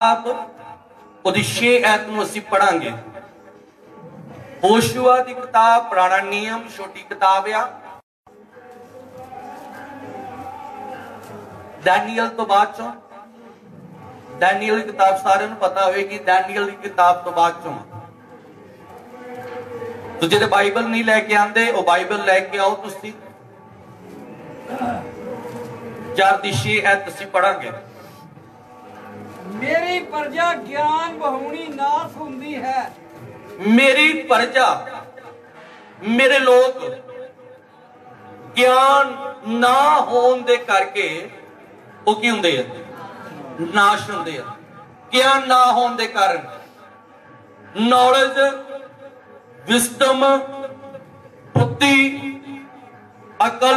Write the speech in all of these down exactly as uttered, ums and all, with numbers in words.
आप ਉਹਦੀ छे ਐਤ ਨੂੰ ਅਸੀਂ ਪੜਾਂਗੇ। ਹੋਸ਼ੂਆ ਦੀ किताब पुराना नियम छोटी किताब आ। डैनियल तो बाद चो डैनियल की किताब सारे पता होगी। डैनियल की किताब तो बाद चो तो जो बाइबल नहीं लैके आते वो बाइबल लैके आओ। तुसी चार दी छे ऐत असीं पढ़ांगे। मेरी प्रजा ज्ञान बहुनी नाश हुंदी है। मेरी प्रजा मेरे लोग ज्ञान ना होने दे करके वो की हुंदे है नाश हुंदे है। ज्ञान ना होने दे कारण नॉलेज विस्डम बुद्धि अकल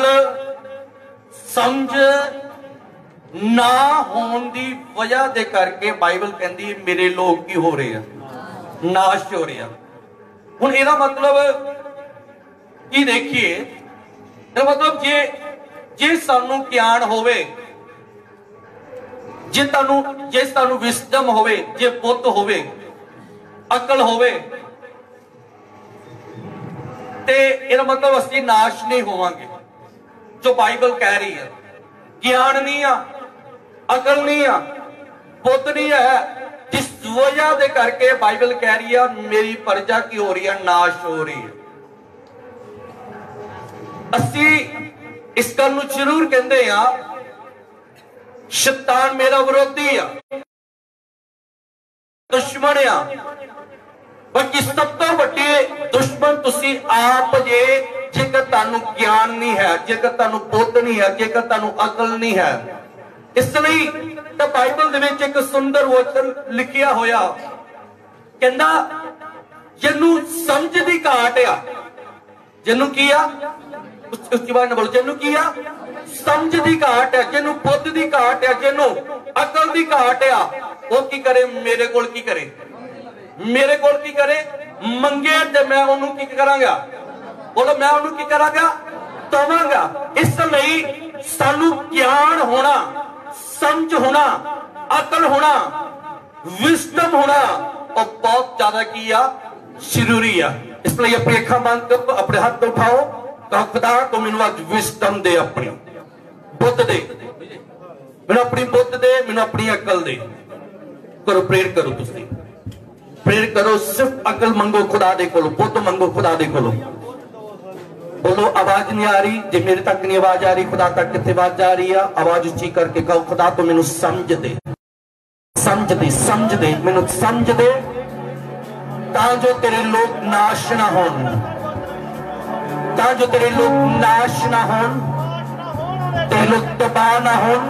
समझ ना होने की वजह दे करके बाइबल कहती है मेरे लोग की हो रहे हैं नाश हो रहे हैं। हुण इहदा मतलब की देखिए मतलब जे जे सानू ज्ञान होवे जे तानू जे सानू विस्डम होवे जे बुद्ध होवे अकल होवे ते इहदा मतलब असीं नाश नहीं होवांगे। जो बाइबल कह रही है ज्ञान नहीं आ अकल नहीं आ बुद्ध नहीं है जिस वजह दे करके बाइबल कह रही है मेरी प्रजा की हो रही है नाश हो रही है। असी इस गल नूं जरूर कहंदे आ शैतान मेरा विरोधी आ दुश्मन आ बाकी सब तो वड्डी दुश्मन तुसी आप जे जेकर तुहानू ज्ञान नहीं है जेकर तुहानू बुद्ध नहीं है जेकर तुहानू अकल नहीं है। इसलिए तो बाइबल दे विच एक सुंदर वचन लिखिया होया कहंदा जिन्नू समझ दी घाट आ जिन्नू की आ उसकी बात न बोलो जिन्नू की आ समझ दी घाट है जिन्नू बुद्ध दी घाट है जिन्नू अकल दी घाट आ वो की करे मेरे कोल की करे मेरे कोल की करे मंगे ते मैं उन्होंने की करांगा बोलो मैं उन्होंने की करांगा दवांगा। इसलिए सानू ज्ञान होना समझ होना अकल होना विस्डम होना और बहुत ज्यादा की आ जरूरी है। इसलिए अपनी अखा बंद कर अपने हाथ उठाओ कहो खुदा तो मैनू अज विस्डम दे अपनी बुद्ध दे मैनू अपनी बुद्ध दे मैनू अपनी अकल दे करो प्रेयर करो तुसी प्रेयर करो सिर्फ अकल मंगो खुदा दे कोलो बुद्ध मंगो खुदा दे कोलो। बोलो आवाज नहीं आ रही जे मेरे तक नहीं आवाज आ रही खुदा तक कितने आवाज जा रही है आवाज उच्ची करके कहो खुदा तो मैनू समझ दे समझ दे समझ दे मैनू समझ दे तां जो तेरे लोग नाश ना होन तां जो तेरे लोग नाश ना होन तेरे लोग तबाह ना होन।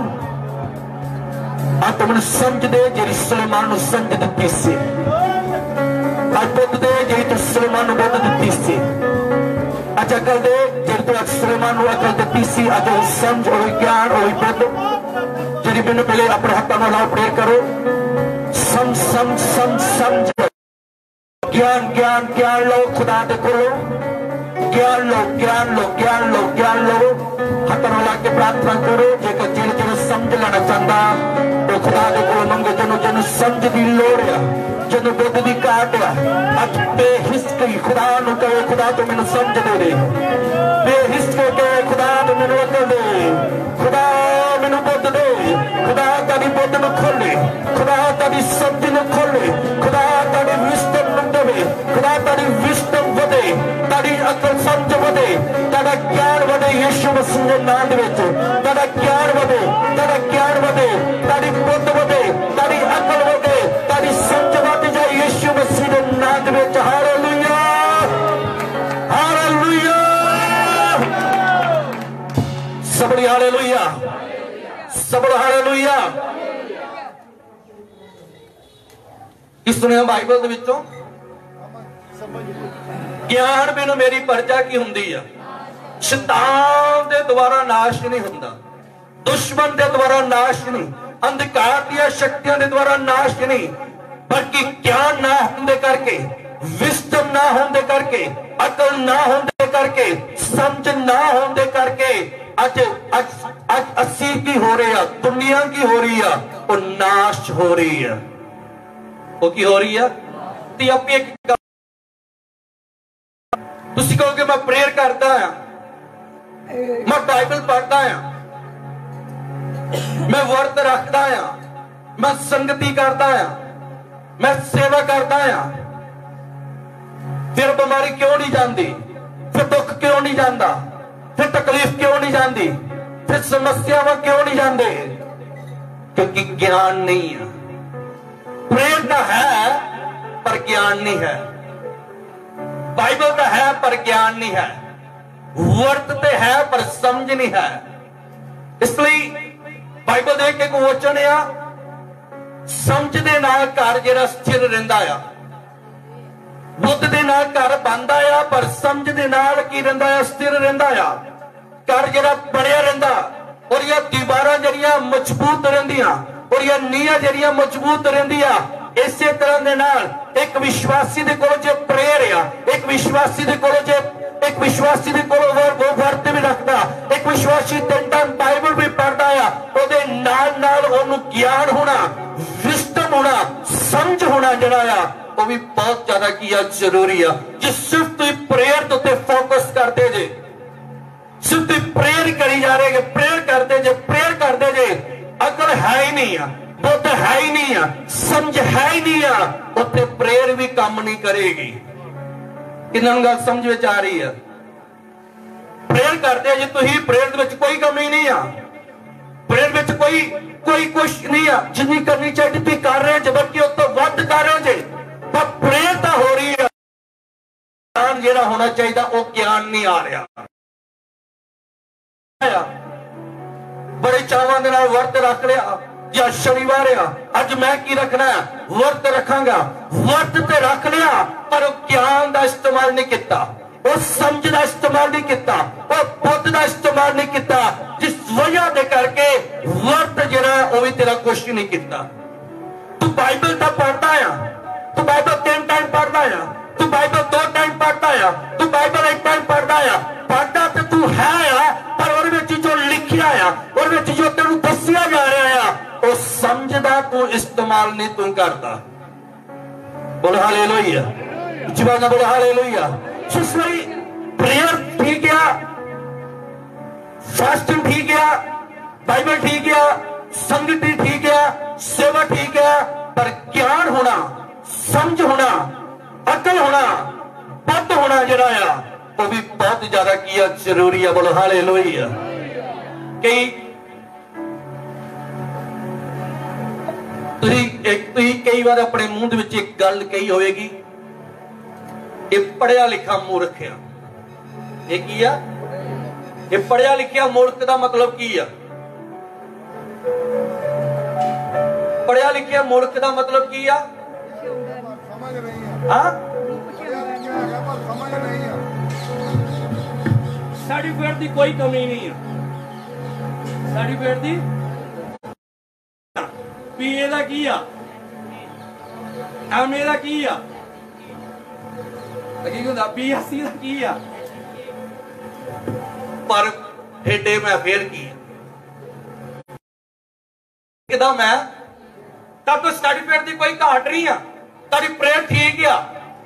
आ तो मैनू समझ दे जेरी सुलेमान नू समझ दित्ती सी अज बुद्ध दे जेरी तू सुलेमान नू बुद्ध दित्ती सी अज अकल दे जेरी तू अज सुलेमान नू अकल दित्ती सी अज वो समझ वो ज्ञान वो बुद्ध जेरी मैनू पहले अपने हाथों में लाओ प्रेयर करो सम सम सम समझ ज्ञान ज्ञान ज्ञान लो खुदा दे कोलो ज्ञान लो ज्ञान लो ज्ञान लो ज्ञान लो हाथों में लाके प्रार्थना करो जेकर जिन जिन समझ लेना चाहता तो खुदा दे कोलो मंगो जिन्हों जिन्हों समझ दी लोड़ है जिन्हों बुद्ध दी घाट है अज बेहिचकी खुदा नू कहो खुदा तो मैनू समझ दे दे बेहिचकी कहे खुदा तो मैनू अकल दे खुदा मैनू बुद्ध दे खुदा तेरी बुद्ध नू खोले खुदा तेरी समझ नू खोले खुदा तेरी विस्डम नू देवे खुदा तेरी विस्डम वधे तेरी अकल समझ वधे तेरा ज्ञान वधे यीशु मसीह दे नाम दे विच तेरा ज्ञान वधे तेरा ज्ञान वधे तेरी बुद्ध वधे तेरी अकल वधे तेरी समझ वध जाए यीशु मसीह दे नाम दे विच। हालेलुया हालेलुया सबड़ी हालेलुया सबड़ हालेलुया। इस सुनिया बाइबल दे विचों ज्ञान बिनु मेरी प्रजा की हुंदी है शैतान दे द्वारा नाश नहीं हुंदा दुश्मन दे द्वारा नाश नहीं अंधकार दी शक्तियां दे द्वारा नाश नहीं बल्कि ज्ञान ना होने करके विस्डम ना होने करके अकल ना होने करके समझ ना होने करके अज अज अज अस्सी की हो रही है दुनिया की हो रही है और नाश हो रही है। ਉਹ ਕੀ ਹੋ ਰਹੀ ਆ? ਤੇ ਆਪੇ ਇੱਕ ਤੁਸੀਂ ਕਹੋਗੇ ਮੈਂ ਪ੍ਰੇਅਰ ਕਰਦਾ ਆ, ਮੈਂ ਬਾਈਬਲ ਪੜ੍ਹਦਾ ਆ, ਮੈਂ ਵਰਤ ਰੱਖਦਾ ਆ, ਮੈਂ ਸੰਗਤੀ ਕਰਦਾ ਆ, ਮੈਂ ਸੇਵਾ ਕਰਦਾ ਆ, ਫਿਰ ਬਿਮਾਰੀ ਕਿਉਂ ਨਹੀਂ ਜਾਂਦੀ? ਫਿਰ ਦੁੱਖ ਕਿਉਂ ਨਹੀਂ ਜਾਂਦਾ? ਫਿਰ ਤਕਲੀਫ ਕਿਉਂ ਨਹੀਂ ਜਾਂਦੀ? ਫਿਰ ਸਮੱਸਿਆਵਾਂ ਕਿਉਂ ਨਹੀਂ ਜਾਂਦੇ? क्योंकि ज्ञान नहीं है। प्रेरणा है पर ज्ञान नहीं है, बाइबल का है पर ज्ञान नहीं है, वर्तते है पर समझ नहीं है। इसलिए बाइबल देख के वचन आ समझ दे नाल घर जिहड़ा स्थिर रहिंदा आ, बुद्ध दे नाल घर बनदा आ पर समझ दे नाल की रहिंदा आ? स्थिर रहिंदा आ। घर जिहड़ा बनया रहिंदा और ये दीवारां जड़ियां मजबूत रहिंदियां और ये नींहां जड़ियां मजबूत रहिंदियां। इसे तरह दे नाल एक विश्वासी दे कोल जे प्रेयर आ, एक विश्वासी दे कोल जे एक विश्वासी दे कोल वो वर्त भी रखदा, एक विश्वासी तीन टाइम बाइबल भी पढ़दा आ, ओदे नाल नाल ओनू ज्ञान होना, विस्डम होना, समझ होना जिहड़ा आ वो भी बहुत ज्यादा की आ जरूरी आ। जे सिर्फ तुसीं प्रेयर ते फोकस करते जे, सिर्फ प्रेयर करी जा रहे, प्रेयर करते जे, प्रेयर करते जे, अकल है ही नहीं है, बुद्ध है ही नहीं है, समझ है ही नहीं है, उत्थे प्रेयर भी काम नहीं करेगी। किन्हां नूं गल समझ विच आ रही है? प्रेयर करते जे तुसीं, प्रेयर विच कोई कमी नहीं है, प्रेयर विच कोई कोई कुछ नहीं है, जिन्नी करनी चाहिए तुसीं कर रहे जे, बल्कि उस तो वध कर रहे जे, पर प्रेयर तां हो रही है। ज्ञान जिहड़ा होना चाहिए वो ज्ञान नहीं आ रहा। बड़े चावां दे नाल वर्त रख लिया, या शनिवार आ अज मैं की रखना है, वर्त रखांगा, वर्त ते रख लिया पर ज्ञान का इस्तेमाल नहीं किया, वो समझ का इस्तेमाल नहीं किया, वो बुद्ध का इस्तेमाल नहीं किया, जिस वजह दे करके वर्त जिहड़ा वो भी तेरा कुछ नहीं किया। तू बाइबल तो पढ़ता है, तू बाइबल तीन टाइम पढ़ता है, तू बाइबल दो टाइम पढ़ता है, तू बाइबल एक टाइम पढ़ता है, पढ़ता तो तू है आ, पर और जो लिखिया आ और जो तेन दसिया जा रहा है वो समझदा तू इस्तेमाल नहीं तू करता। बोल हालेलुया, जीवन बोल हालेलुया। इसलिए प्रेयर ठीक है, फास्टिंग ठीक है, बाइबल ठीक है, संगति ठीक है, सेवा ठीक है, पर ज्ञान होना, समझ होना, अकल होना, बुद्ध होना जरा आ वो भी बहुत ज्यादा किया जरूरी है। बोलो हालेलुया। कई कई बार अपने मुंह दे विच एक गल कही होएगी, ये पढ़िया लिखा मूर्ख है। ये की आ? ये पढ़िया लिखिया मूर्ख का मतलब की आ? पढ़िया लिखिया मूर्ख का मतलब की आ? हाँ, सर्टिफिकेट की कोई कमी नहीं है, सर्टिफिकेट की पीए का की आ, एमए का की आ, बीएससी का की आ, पर हेडे मैं फेर की एकदम है तब तो सर्टिफिकेट की कोई घाट नहीं है। तारी प्रेयर ठीक आ,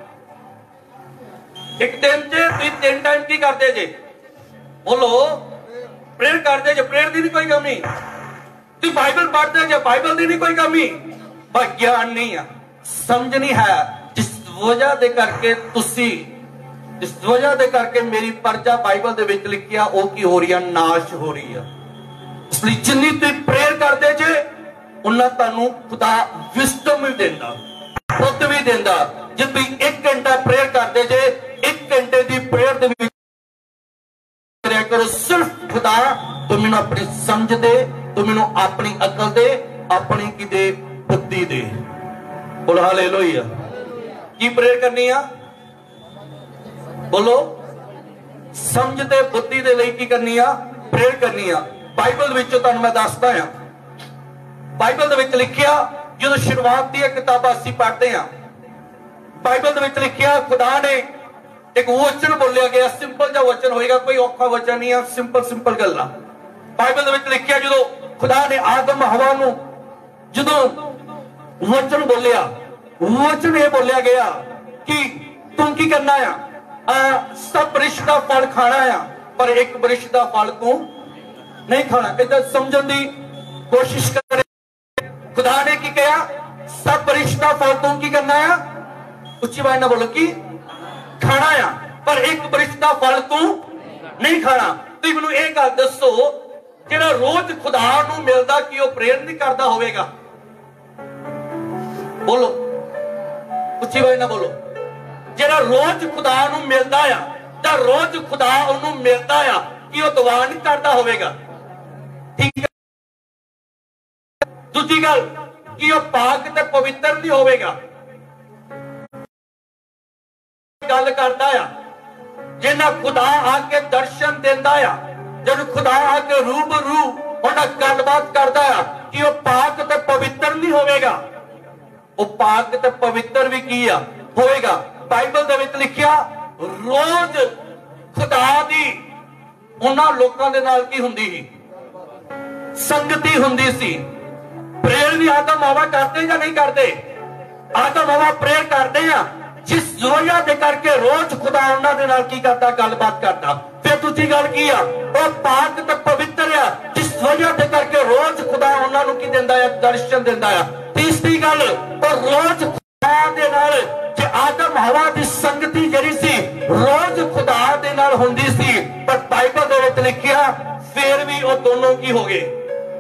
एक दिन च तुम तीन टाइम की करते जे? बोलो प्रेयर करते जे, प्रेयर की भी कोई कमी। तुम बाइबल पढ़ते जे, बाइबल की भी कोई कमी, पर ज्ञान नहीं है, समझ नहीं है, जिस वजह दे करके तुसी जिस वजह दे करके मेरी परजा बाइबल दे विच लिखिया वो की हो रही है, नाश हो रही है। इसलिए जिन्नी तुम प्रेयर करते जे उन्ना तुहानू खुदा विस्डम भी देंदा, बुद्ध भी देंदा। जे तुम एक घंटा प्रेयर करते जे, एक घंटे की प्रेयर दे विच करो सिर्फ खुदा तू मैनू अपनी समझ दे, तू मैनू अपनी अकल दे, अपनी की दे बुद्धि दे। बोल हालेलुया। की प्रेयर करनी आ? बोलो समझ ते बुद्धि दे लई की करनी आ? प्रेयर करनी आ। बाइबल विचों तुहानू मैं दसदा हां, बाइबल दे विच लिखिया जो शुरुआत दी किताबां असीं पढ़दे हां, बाइबल दे विच लिखिया खुदा ने एक वचन बोलिया गया, सिंपल जा वचन होएगा, कोई औखा वचन नहीं है, सिंपल सिंपल गल्लां। बाइबल दे विच लिखिया जो खुदा ने आदम हवा नूं जदों वचन बोलिया, वचन ये बोलिया गया कि तू की करना है, आ, सब वृक्ष का फल खाना है पर एक वृक्ष का फल तू नहीं खाना। इधर समझने की कोशिश कर। खुदा ने की कहा सब वृक्ष का फल तू की करना है, उच्ची आवाज ना बोलो कि खाना है पर एक वृक्ष का फल तू नहीं खाना। तो मैनू ये गल दसो जेड़ा रोज खुदा नू मिलदा कि वो प्रेयर नहीं करता होवेगा? बोलो उच्ची आवाज ना बोलो। जेड़ा रोज खुदा नू मिलदा आ तां रोज खुदा ओनू मिलदा आ कि वो दुआ नहीं करता होवेगा? ठीक है। दूसरी गल कि वो पाक ते पवित्र नहीं होवेगा। गल करदा आ जिन्ना खुदा आके दर्शन देंदा आ, जब खुदा आके रूबरू उन्हां गलबात करदा आ कि वो पाक ते पवित्र नहीं होवेगा। वो पाक ते पवित्र भी की आ होएगा। बाइबल दे विच लिखिया रोज खुदा दी उन्हां लोकां दे नाल की हुंदी सी? संगति हुंदी सी। प्रेयर भी आदम हवा करते या नहीं करते? आदम हवा प्रेयर करते हैं जिस वजह दे करके रोज खुदा उन्हां दे नाल की करता, गलबात करता। फिर दूसरी गल की आ वो पाक ते पवित्र आ जिस वजह दे करके रोज खुदा उन्हां नूं की दिंदा है, दर्शन दिंदा है। तीसरी गल वो रोज खुदा दे नाल जे आदम हवा दी संगति जड़ी सी रोज खुदा दे नाल हुंदी सी, पर बाइबल दे विच लिखिया फिर भी वो दोनों की हो गए।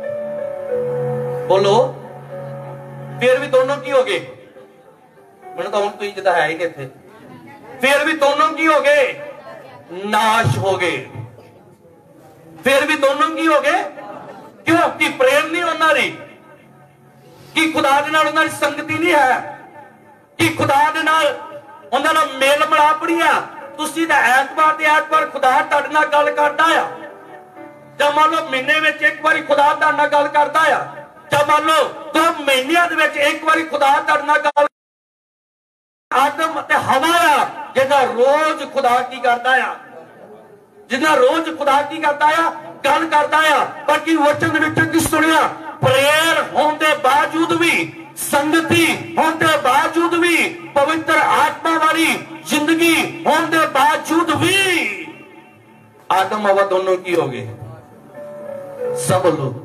बोलो फिर भी दोनों की हो गए? मैंने तो तुम जिदा है ही नहीं थे। फिर भी दोनों की हो गए? नाश हो गए। फिर भी दोनों की हो गए? क्यों? कि प्रेम नहीं होना रही, कि खुदा दे नाल उन्हां दी संगति नहीं है, कि खुदा दे नाल उन्हां दा मेल मिलाप नहीं है। तुसीं तां ऐतवार ते ऐतवार खुदा तुहाडे नाल गल करदा आ, जां मान लो महीने विच एक बारी खुदा तुहाडे नाल गल करदा आ, जां मान लो दो महीनिਆਂ ਦੇ ਵਿੱਚ ਇੱਕ ਵਾਰੀ खुदा ਤੁਹਾਡੇ ਨਾਲ ਗੱਲ। आदम ते हवा आ जिन्ना रोज खुदा की करता है, जिन्ना रोज खुदा की करता है, गल करता है। बाकी वचन विच की सुनिया प्रेयर होने के बावजूद भी, संगति होने के बावजूद भी, पवित्र आत्मा वाली जिंदगी होने के बावजूद भी आदम हवा दोनों की हो गए। सब लोग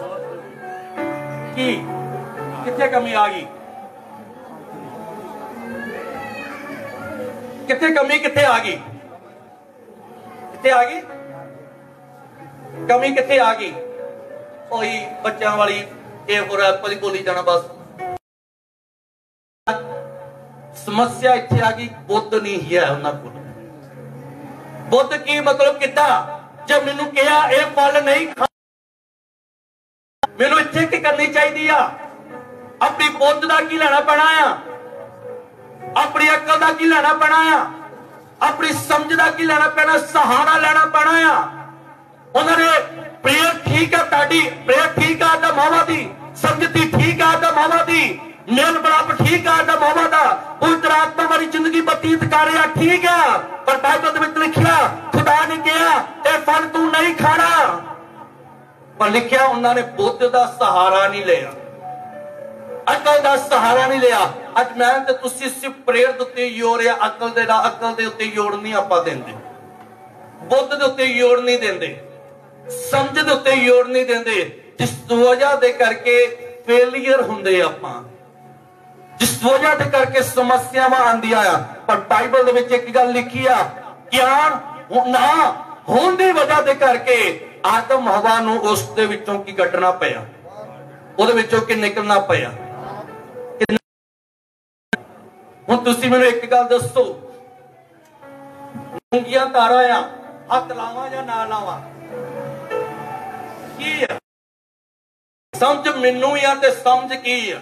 की कितने कमी आ गई? कितने कमी कितने आ गई? कितने आ गई कमी? कितने आ गई? कोई बच्चों वाली ये हो रहा है बोली जाना बस। समस्या इतने आ गई बुद्ध नहीं है उन्होंने को। बुद्ध की मतलब कितना? जब मैनू कहा यह फल नहीं खा, मैनू इत्थे की करनी चाहिए आ? अपनी बुद्ध का की लेना पैना आ? अपनी अकल का की लेना पैना आ? अपनी समझ का की लेना पैना? सहारा लेना पैना आ? उन्होंने प्रेयर ठीक है, ताड़ी प्रेयर ठीक है, आदम हवा दी संगति ठीक है, आदम हवा दी मेल मिलाप ठीक है, आदम हवा दा पवित्र आत्मा वाली जिंदगी बतीत कर रहा ठीक है। पर बाइबल में लिखा खुदा ने कहा यह फल तू नहीं खाना, पर लिखा उन्होंने बुद्ध का सहारा नहीं लिया, अकल का सहारा नहीं लिया। अज मैं ते तुसी सिर्फ प्रेयर दे उत्ते जोर या अकल दे ना अकल दे उत्ते जोर नहीं आपां देंदे, बुद्ध दे उत्ते जोर नहीं देंदे, समझ दे उत्ते जोर नहीं देंदे, जिस वजह दे करके फेलियर हुंदे आपां, जिस वजह दे करके समस्यावां आंदियां आ। पर बाइबल दे विच एक गल लिखी आ, ज्ञान ना होण दी वजह दे करके आदम हवा नूं उस दे विचों की कटना पिया, उहदे विचों की निकलना पिया। हुण तुसीं मैनूं एक गल दसो, मुंगियां तारा आ हथ लावां या ना लावां? की आ समझ मैनूं या ते समझ की आ?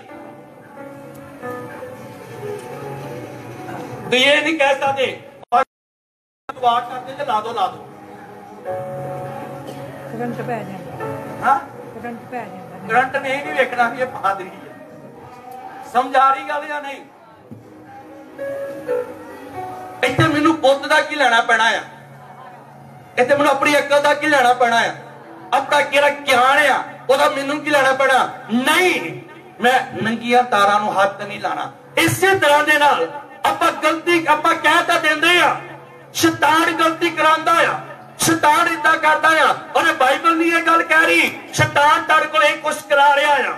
तो ये नहीं कह सकते दुआ करते थे ला दो ला दो करंट पै जाएगा। हाँ करंट पै जाएगा, करंट ने नहीं देखना कि ये बहादुरी है। समझ आ रही गल या नहीं? इत्थे मैनू बुद्ध दा की लेना पैना है, इत्थे मैनू अपनी अकल दा की लेना पैना है, अपना केड़ा ज्ञान है ओदा मैनू की लेना पैना? नहीं, मैं नंगिया तारा नूं हथ नहीं लाना। इसे तरह दे नाल आपां गलती आपां कह तां दिंदे आ, शैतान गलती करांदा आ, शैतान इदां करदा आ। और बाइबल नहीं ये गल कह रही, शैतान तुहाडे कोल इह कुछ करा रहा आ।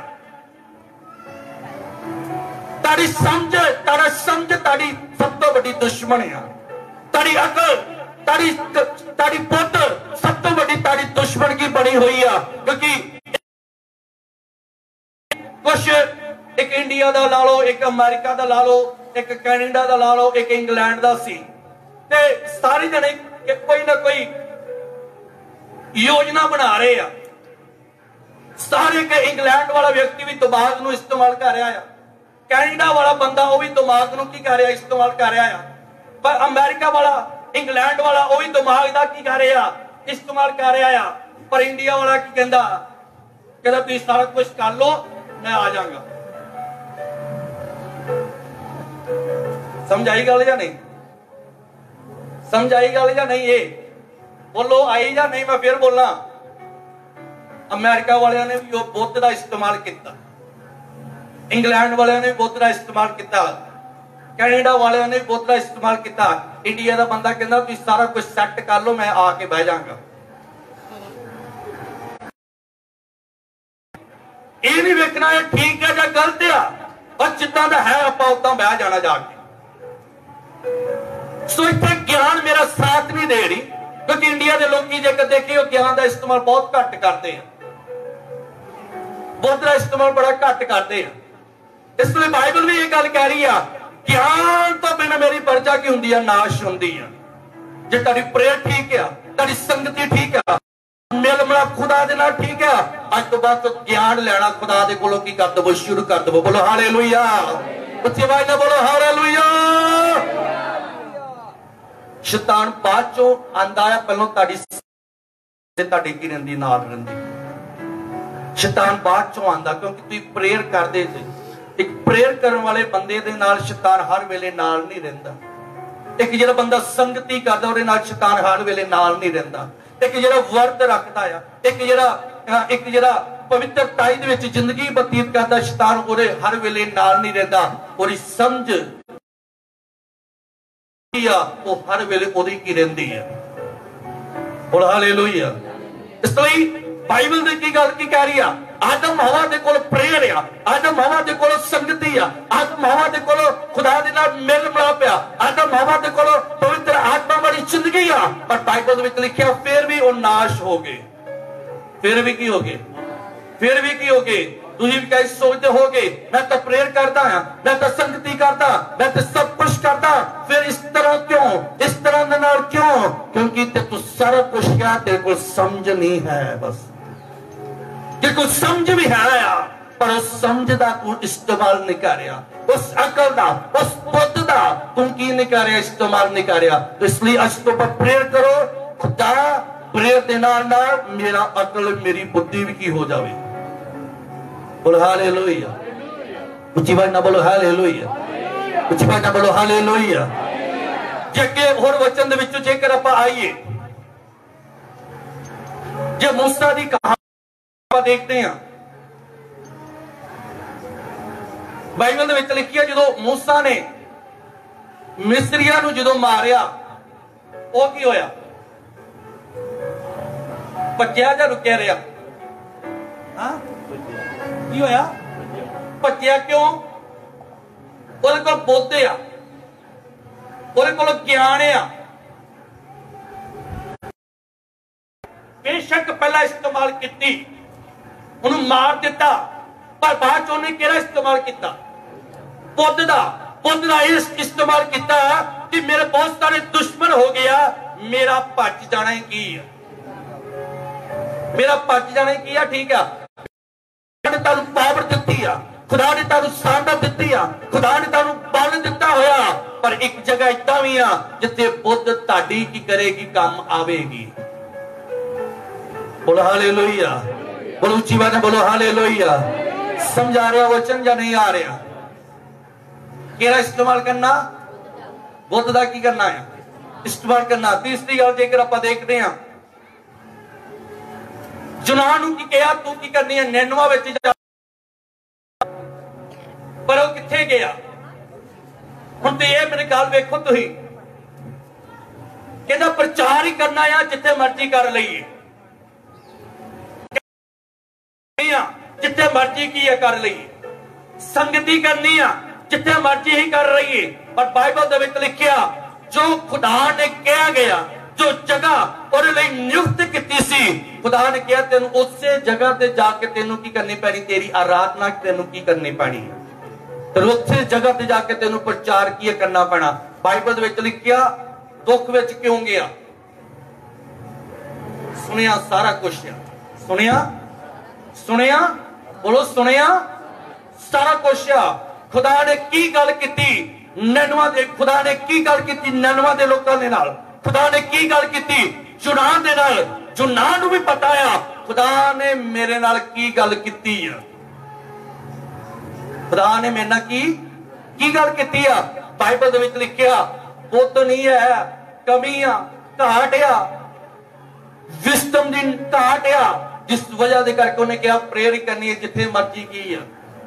तारी समझ तारा समझ तारी सब तो बड़ी दुश्मन है। तारी अकल तारी तारी बुद्ध सब तो बड़ी तारी दुश्मन की बनी हुई है। क्योंकि कुछ एक इंडिया का ला लो, एक अमेरिका का ला लो, एक कैनेडा का ला लो, एक इंग्लैंड का सी, ते सारे जने कोई ना कोई योजना बना रहे हैं। सारे के इंग्लैंड वाला व्यक्ति भी दिमाग नूं इस्तेमाल कर रहा है, कैनेडा वाला बंदा वो भी दिमाग नूं की कर रहा इस्तेमाल कर रहा है, पर अमेरिका वाला इंग्लैंड वाला वो भी दिमाग का की कर रहा इस्तेमाल कर रहा है। पर इंडिया वाला की कहता कहता तुम सारा कुछ कर लो, मैं आ जाऊंगा। समझ आई गल या नहीं? समझ आई गल या नहीं? ये बोलो आई या नहीं? मैं फिर बोलना, अमेरिका वाले ने भी बुद्ध का इस्तेमाल किया, इंग्लैंड वाले ने भी बुद्ध का इस्तेमाल किया, कैनेडा वाले ने भी बुद्ध का इस्तेमाल किया। इंडिया का बंदा कहता तुम सारा कुछ सैट कर लो, मैं आके बह जाऊंगा। ये नहीं वेखना है ठीक है या गलत है, और जिदा का है आप उदा बह जाना जाके। सो इतने ज्ञान मेरा साथ नहीं दे रही, क्योंकि इंडिया के लोग जेकर देखिए ज्ञान का इस्तेमाल बहुत घट करते हैं, बुद्ध का इस्तेमाल बड़ा घट करते हैं। इसलिए बाइबल भी ये गल कह रही है, ज्ञान तो बिना मेरी प्रजा की होंदी है, नाश होंदी है। जे तारी प्रेयर ठीक है, तारी संगति ठीक है, मेल मिलाप खुदा दे नाल ठीक है, अज तो बाद तो ज्ञान लेना खुदा दे कोलों की कर दो, शुरू कर दो। बोलो हालेलुया, उच्ची आवाज में बोलो हालेलुया। शैतान बाद चों आंदा है, पहलों ताड़ी ताड़ी की रहिंदी नाल रहिंदी। शैतान बाद चों आंदा क्योंकि तुसीं प्रेयर करदे जे। एक प्रेयर करने वाले बंदे दे नाल शैतान हर वेले नाल नहीं रहिंदा। एक जिहड़ा बंदा संगति करदा उहदे नाल शैतान हर वेले नाल नहीं रहिंदा। एक जिहड़ा वर्त रखदा आ, एक जिहड़ा एक जिहड़ा पवित्रताई दे विच जिंदगी बतीत करदा, शैतान उहदे हर वेले नाल नहीं रहिंदा। उहदी समझ वो हर वेले उहदी की रहिंदी है। बोल हालेलुया। इसलिए बाइबल दे की गल की कह रही है, आदम हवा दे कोल प्रेयर है, आदम हवा दे कोल संगति है, आदम हवा दे कोल खुदा दे नाल मेल मिलाप है, आदम हवा दे कोल पवित्र आत्मा वाली जिंदगी है। पर बाइबल विच लिखिया फिर भी वो नाश हो गए। फिर भी की हो गए? फिर भी की हो गए? तुझे भी कैसे सोचते हो गए मैं तो प्रेयर करता है, मैं तो संगति करता, मैं तो सब कुछ करता, फिर इस तरह क्यों, इस तरह दे नाल क्यों? क्योंकि ते तू सारा कुछ क्या तेरे को समझ नहीं है। बस तेरे को समझ भी है पर उस समझ का तू इस्तेमाल नहीं कर रहा, उस अकल का उस बुद्ध का तू की नहीं कर रहा, इस्तेमाल नहीं कर रहा। तो इसलिए अज तो पर प्रेयर करो, खुदा प्रेयर के नाल नाल मेरा अकल मेरी बुद्धि भी की हो जाए। बोलो हालेलुया। उच्ची आवाज ना बोलो हालेलुया, उच्ची आवाज ना बोलो हालेलुया। जे के होर वचन दे विचों जेकर आपां आईए, जे मूसा दी कहानी देखते हैं, बाइबल दे विच लिखी है जदों मूसा ने मिस्रियां नूं जदों मारिया, वो की होया? भज्जिया जां रुकिया रहा? हां की होया? भज्जिया क्यों? ਉਹਦੇ ਕੋਲ ਬੁੱਧ ਆ, ਉਹਦੇ ਕੋਲ ਗਿਆਨ ਆ। बेशक पहला इस्तेमाल की, उन्होंने मार दिता, पर बाद उन्हें केड़ा इस्तेमाल किया? बुद्ध दा बुद्ध दा इस्तेमाल किया कि मेरे बहुत सारे दुश्मन हो गया, मेरा भज जाना ही की है, मेरा भज जाना ही की है। ठीक है, खुदा ने तुहानू पावर दिती है, खुदा ने तुहानू सामर्थ दिती है, खुदा ने तुहानू बल दिता होया, पर एक जगह इदां भी आ जिथे बुद्ध तुहाडी की करेगी, काम आवेगी। बोलो हालेलुया, बोलो ऊंची आवाज में बोलो हालेलुया। समझ आ रहा वचन या नहीं आ रहा? केड़ा इस्तेमाल करना? बुद्ध दा की करना है? इस्तेमाल करना। तीसरी गल जेकर आपां देखदे हां, जुनाह नूं की कहा तू की करनी है? निनवा विच जा, पर वो किथे गया? हुण ते ये मेरी गल वेखो तुसीं, कहता प्रचार ही करना आ जिथे मर्जी कर लईए, जिथे मर्जी की है कर लईए, संगति करनी आ जिथे मर्जी ही कर रहीए। पर बाइबल दे विच लिखिया जो खुदा ने कहा गया, जो जगह और नियुक्त की सी, खुदा ने कहा तेन उसे जगह ते जाके तेनू की करनी पैनी, तेरी आराधना तेनू की करनी पैनी है, तेन उसे जगह ते जाके तेनू प्रचार की करना पैना। बाइबल दे विच लिखिया दुख विच क्यों गया? सुनिया सारा कुछ, सुनिया सुनिया बोलो सुनिया सारा कुछ। खुदा ने की गल की नैनवा दे, खुदा ने की गल की नैनवा दे लोकां दे नाल, खुदा ने की गल की जुनान दे नाल, जुनान नूं भी पता आ खुदा ने मेरे नाल की गल की है, खुदा ने मेरे नाल की की गल की आ। बाइबल दे विच लिखिया पुੱਤ नहीं है, कमी आ, घाट आ, विस्डम दी घाट आ, जिस वजह दे करके उन्हें कहा प्रेयर करनी है जिथे मर्जी की है।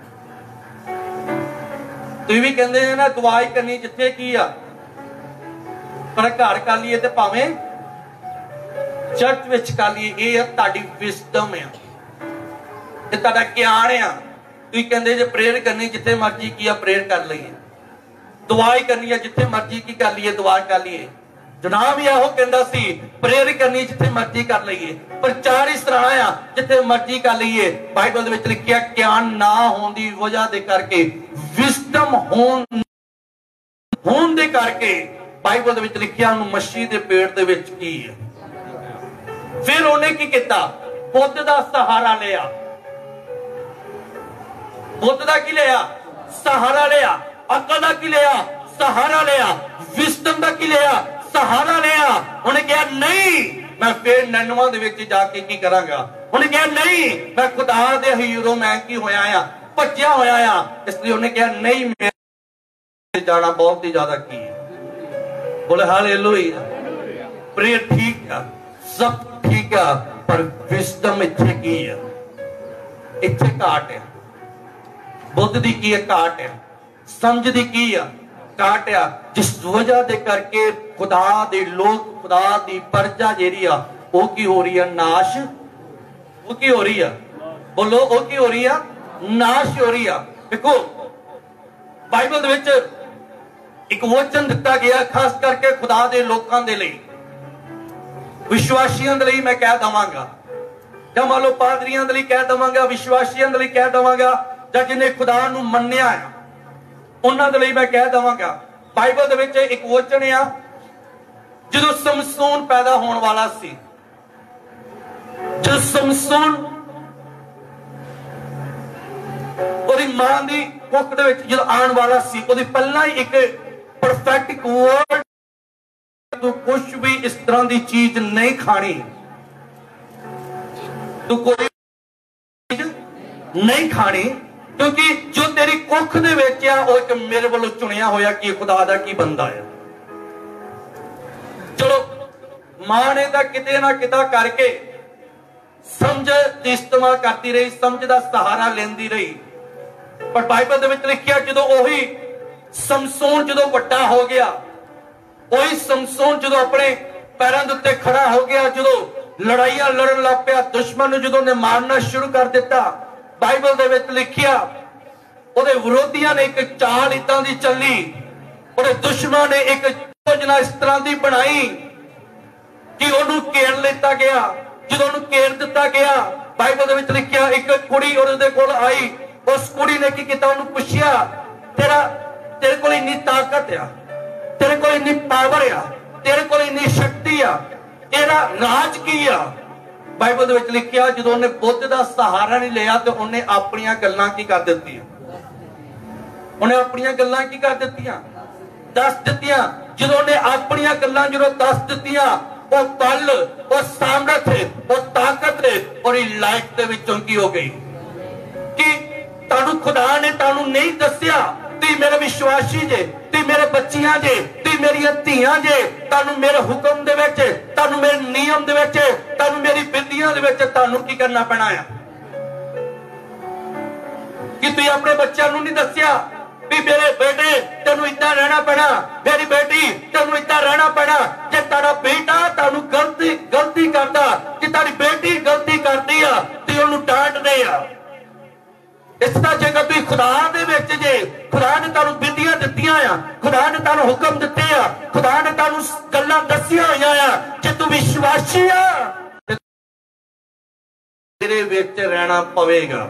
तुसीं भी कहंदे ने ना दुआ करनी जिथे की आ, पर घर कर लीए ते भावें चर्च विच कर लीए, ये तुहाडी विस्डम आ, ते तुहाडा ज्ञान आ। तुसीं कहंदे जे प्रेयर करनी जिथे मर्जी की आ प्रेयर कर लईए, दुआ करनी है जिथे मर्जी की कर लीए दुआ कर लीए। जनाब भी आहो कहंदा सी प्रेयर करनी जिथे मर्जी कर लईए, प्रचार इस तरह आ जिथे मर्जी कर लईए। बाइबल दे विच लिखिया ज्ञान ना होण दी वजह दे करके, विस्डम होण होण दे करके, बाइबल दे विच लिखिया मसीह दे पेट दे विच की है। फिर उन्हें की किया? बुद्ध दा सहारा लिया, बुद्ध दा की लिया? सहारा लिया। अकल दा की लिया? सहारा लिया। विस्डम दा की लिया? सहारा लिया। उन्हें कहा नहीं मैं फिर नैनवा दे विच जाके की करांगा। उन्हें कहा नहीं मैं खुदा दे हीरो मैं की होया आ, भज्जिया होया आ। इसलिए उन्हें कहा नहीं मैं जाना बहुत ही ज्यादा की। बोले हालेलुया। प्रेयर ठीक है, सब ठीक है, पर विस्डम इत्थे की है, इत्थे घाट है। बुद्ध दी की है घाट है, समझ दी की है घाट है, जिस वजह दे करके खुदा दे लोग, खुदा दी प्रजा जेरी आ वो की हो रही है? नाश। वो की हो रही है? बोलो वो की हो रही है? नाश हो रही है। देखो बाइबल दे विच एक वचन दिता गया खास करके खुदा दे लोकां दे लई, विश्वासियों दे लई मैं कह दवांगा, जां मान लो पादरियां दे लई कह दवांगा, विश्वासियों दे लई कह दवांगा, जां जिन्हें खुदा नूं मन्निया है उन्हां दे लई मैं कह दवांगा। बाइबल दे विच एक वचन आ जदों समसून पैदा होने वाला सी, जदों समसून ओदी मां दी कुख दे विच जदों आने वाला सी, ओदी पहला ही एक परफेक्ट वर्ड, तू कुछ भी इस तरह की चीज नहीं खानी, तू कोई चीज नहीं खानी, क्योंकि जो तेरी कुख दे विच आ वो एक मेरे वालों चुनिया होया कि खुदा दा की बंदा है। चलो मां ने तो किते ना किता करके समझ दी इस्तेमाल करती रही, समझ दा सहारा लेंदी रही, पर बाइबल दे विच लिखिया जदों ओही समसून जदों वड्डा हो गया, वही समसून जदों अपने पैरों के उत्ते खड़ा हो गया, जदों लड़ाइयां लड़न लग पिया, दुश्मन नूं जदों ने मारना शुरू कर दिता, बाइबल दे विच लिखिया उहदे विरोधियों ने एक चाल इदां दी चली, उहदे दुश्मन ने एक योजना इस तरह की बनाई कि उहनूं घेर लिता गया। जदों उहनूं घेर दिता गया, बाइबल दे विच लिखिया एक कुड़ी उहदे कोल आई, उस कुड़ी ने की कीता? उहनूं पुछिया तेरा तेरे कोल इन्नी ताकत आ, तेरे कोल इन्नी पावर आ, तेरे कोल इन्नी शक्ति आ, तेरा राज की आ? बाइबल दे विच लिखिया जदों उन्हें बुद्ध दा सहारा नहीं लिया तो उन्हें अपनियां गल्लां की कर दित्तियां, उन्हें अपनियां गल्लां की कर दित्तियां? दस दित्तियां। जदों उन्हें अपनियां गल्लां जदों दस दित्तियां, वो बल, वो सामर्थ, वो ताकत और लाइफ दे विचों की हो गई कि तानू खुदा ने तानू नहीं दस्सिया ती मेरे विश्वासी जे, ती मेरे बच्चियां जे, ती मेरी धीआं जे, तानू मेरे हुक्म दे विच, तानू मेरे नियम दे विच, तानू मेरी विधियां दे विच तानू की करना पैना है? कि तुसीं अपने बच्चों नूं नहीं दस्सिया भी मेरे बेटे तेनू इदां रहना पैना, मेरी बेटी तेनू इदां रहना पैना। जे तेरा बेटा तेनू गलती गलती करदा, जे तेरी बेटी गलती करदी आ ते ओनू डांटदे आ। इस तरह जेकर तुसीं खुदा दे विच जे, खुदा ने तुहानू विधियां दित्तियां आ, खुदा ने तुहानू हुक्म दित्ते आ, खुदा ने तुहानू गल्लां दस्सियां होईयां आ, जे तू विश्वासी आ तेरे विच रहना पवेगा।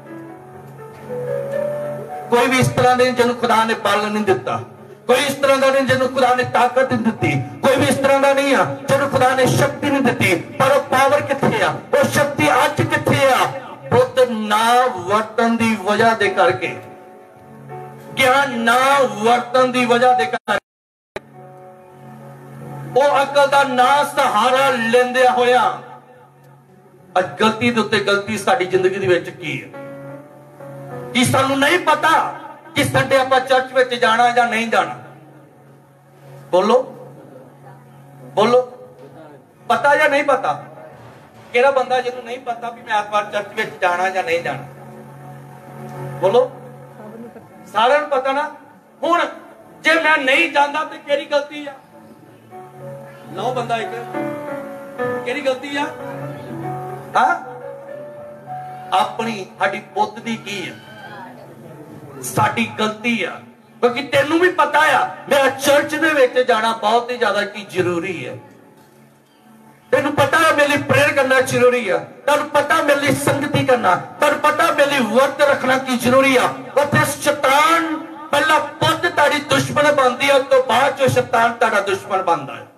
कोई भी इस तरह नहीं जिन्होंने खुदा ने बल नहीं दिता, कोई इस तरह का नहीं जिन्होंने खुदा ने ताकत नहीं दी, कोई भी इस तरह का नहीं है जिन्होंने खुदा ने शक्ति नहीं दी। पर वो पावर किथे आ, वो शक्ति अज किथे आ? बुद्ध ना वरतन की वजह दे करके, ज्ञान ना वरतन की वजह दे करके, वो अकल का ना सहारा लेंदे होया अज गलती दे उत्ते गलती साडी जिंदगी दे विच की है कि सानू नहीं पता कि संडे आप चर्च में जाना या नहीं जाना। बोलो बोलो, पता या नहीं पता? केड़ा बंदा जिन्होंने नहीं पता भी मैं एतवार चर्च में जाना या नहीं जाना? बोलो, सारे नूं पता ना। हुण जे मैं नहीं जाता तो केड़ी गलती है? लो बंदा एक, केड़ी गलती है? हाँ, अपनी साडी बुद्ध दी की है, साडी गलती है। क्योंकि तेनू भी पता है मेरा चर्च दे विच जाना बहुत ही ज्यादा की जरूरी है। तेनू पता है मेरे लिए प्रेयर करना जरूरी है, तेनू पता मेरे लिए संगति करना, तेनू पता मेरे लिए व्रत रखना की जरूरी है। और फिर शैतान पहला बुद्ध ताड़ी दुश्मन बनती है, तो बाद जो शैतान ताड़ा दुश्मन बनता है।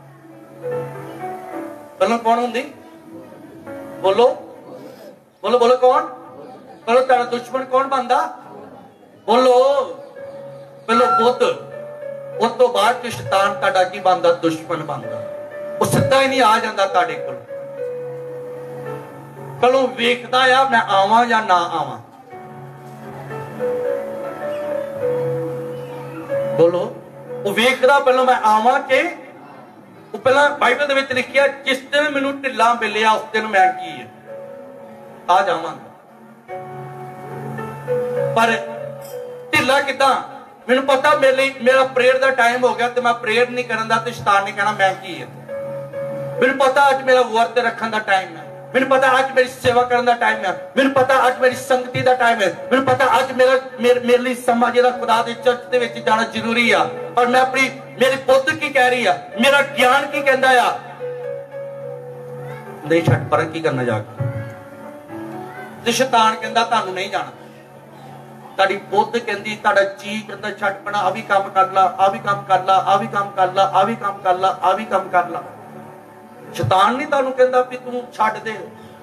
पहला कौन होंदी? बोलो बोलो बोलो, कौन? पहले ताड़ा दुश्मन कौन बनता? बोलो, पहलो बुद्ध, उस तो बाद जो शैतान ताड़ा की बनता? दुश्मन बनता। वो सीधा ही नहीं आ जाता ताड़े कोल, पहलो वेखदा आ मैं आवां या ना आवां। बोलो, वो वेखदा पहलो मैं आवां के, वो पहला बाइबल दे विच लिखिया जिस दिन मैनू ढिला मिलिया उस दिन मैं की है आ जावांगा। पर ढिला किदां? मैनू पता मेरे मेरा प्रेयर दा टाइम हो गया तो मैं प्रेयर नहीं करन दा, ते शैतान ने कहना मैं की है। मैनू पता अज मेरा वर्त रखन दा टाइम है, मैनू पता अज मेरी सेवा करन दा टाइम है, मैनू पता अज मेरी संगति दा टाइम है, मैनू पता अज मेरा मेरे मेरे लिए समा जेड़ा खुदा दे चर्च दे विच जाना जरूरी आ। और मैं अपनी मेरी बुद्ध की कह रही है, मेरा ज्ञान की कहंदा आ नहीं छट पर की करना जाके, ते शैतान कहंदा तानू नहीं जाना। ताड़ी बुद्ध कहंदी ताड़ा जी कहंदा छट पना, आ भी काम कर ला, आ भी काम कर ला, आ भी काम कर ला, आ भी काम कर ला, आ भी काम कर ला। शैतान नहीं तानू कहंदा भी तू छड्ड दे,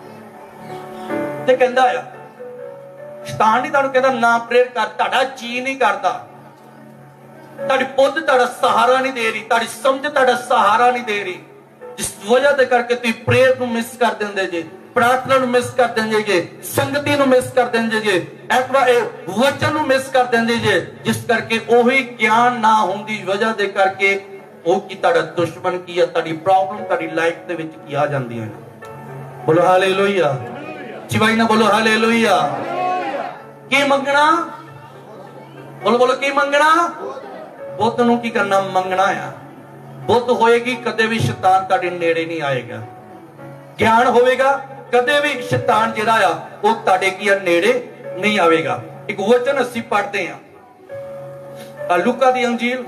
ते कहंदा आ शैतान नहीं तानू कहंदा ना प्रेयर कर, ताड़ा जी नहीं करदा। ताड़ी बुद्ध ताड़ा सहारा नहीं दे रही, ताड़ी समझ ताड़ा सहारा नहीं दे रही, जिस वजह दे करके तुसीं प्रेयर नूं मिस कर दिंदे जे, प्रार्थना नूं मिस कर दिंदे जे, संगति नूं मिस कर दिंदे जे, ऐतवार वचन नूं मिस कर दिंदे जे, जिस करके ओही ज्ञान ना होण दी वजह दे करके ਉਹ ਕੀ ਤੁਹਾਡਾ ਦੁਸ਼ਮਨ ਕੀ ਹੈ, ਤੁਹਾਡੀ ਪ੍ਰੋਬਲਮ ਤੁਹਾਡੀ ਲਾਈਫ ਦੇ ਵਿੱਚ ਕੀ ਆ ਜਾਂਦੀਆਂ ਨੇ। ਬੋਲੋ ਹਾਲੇਲੂਇਆ, ਚਿਵਾਈ ਨਾ ਬੋਲੋ ਹਾਲੇਲੂਇਆ। ਕੀ ਮੰਗਣਾ? ਬੋਲੋ ਬੋਲੋ ਕੀ ਮੰਗਣਾ? ਬੁੱਧ ਨੂੰ ਕੀ ਕਰਨਾ? ਮੰਗਣਾ ਆ। ਬੁੱਧ ਹੋਏਗੀ ਕਦੇ ਵੀ ਸ਼ੈਤਾਨ ਤੁਹਾਡੇ ਨੇੜੇ ਨਹੀਂ ਆਏਗਾ। ਗਿਆਨ ਹੋਵੇਗਾ ਕਦੇ ਵੀ ਸ਼ੈਤਾਨ ਜਿਹੜਾ ਆ ਉਹ ਤੁਹਾਡੇ ਕੀ ਆ ਨੇੜੇ ਨਹੀਂ ਆਵੇਗਾ। ਇੱਕ ਵਚਨ ਅਸੀਂ ਪੜ੍ਹਦੇ ਆ ਲੂਕਾ ਦੀ ਅੰਜੀਲ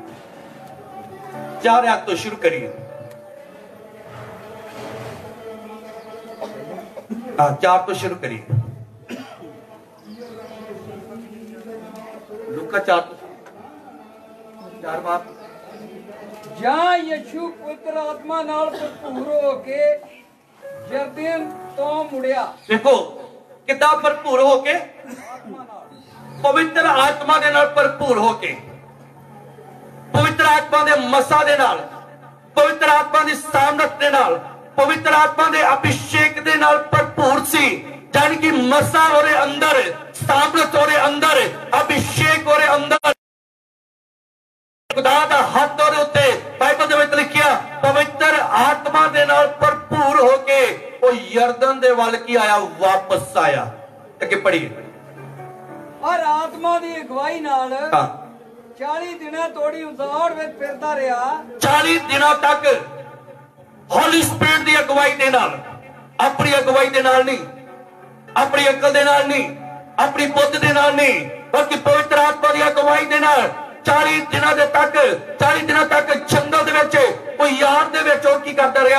चार आयत तो शुरू करिए। हाँ, चार तो शुरू करिए। लूका चार तो चार बात जहां यीशु पवित्र आत्मा नाल भरपूर होके यरदन तो मुड़िया। देखो कितना भरपूर होके, पवित्र आत्मा दे नाल भरपूर होके, पवित्र आत्मा दे मसा दे नाल, पवित्र आत्मा दी सामर्थ दे नाल, पवित्र आत्मा दे अभिषेक दे नाल भरपूर सी। यानी कि मसा ओरे अंदर, सामर्थ ओरे अंदर, अभिषेक ओरे अंदर, खुदा दा हाथ ओरे उत्ते। बाइबल दे विच लिखिया पवित्र आत्मा दे नाल भरपूर होके ओ यरदन दे वल की आया, वापस आया। अगे पढ़िए। पर आत्मा की अगवाई नाल हाँ चाली दिनों तोड़ी उजाड़ में फिरता रहा। चाली दिनों तक हॉली स्पिरिट की अगवाई दे नाल, अपनी अगवाई दे नाल नहीं, अपनी अकल दे नाल नहीं, अपनी बुद्ध दे नाल नहीं, बल्कि पवित्र आत्मा की अगवाई दे नाल चाली दिनों दे तक चाली दिनों तक जंगल दे विच कोई यार दे विच की करता रहा।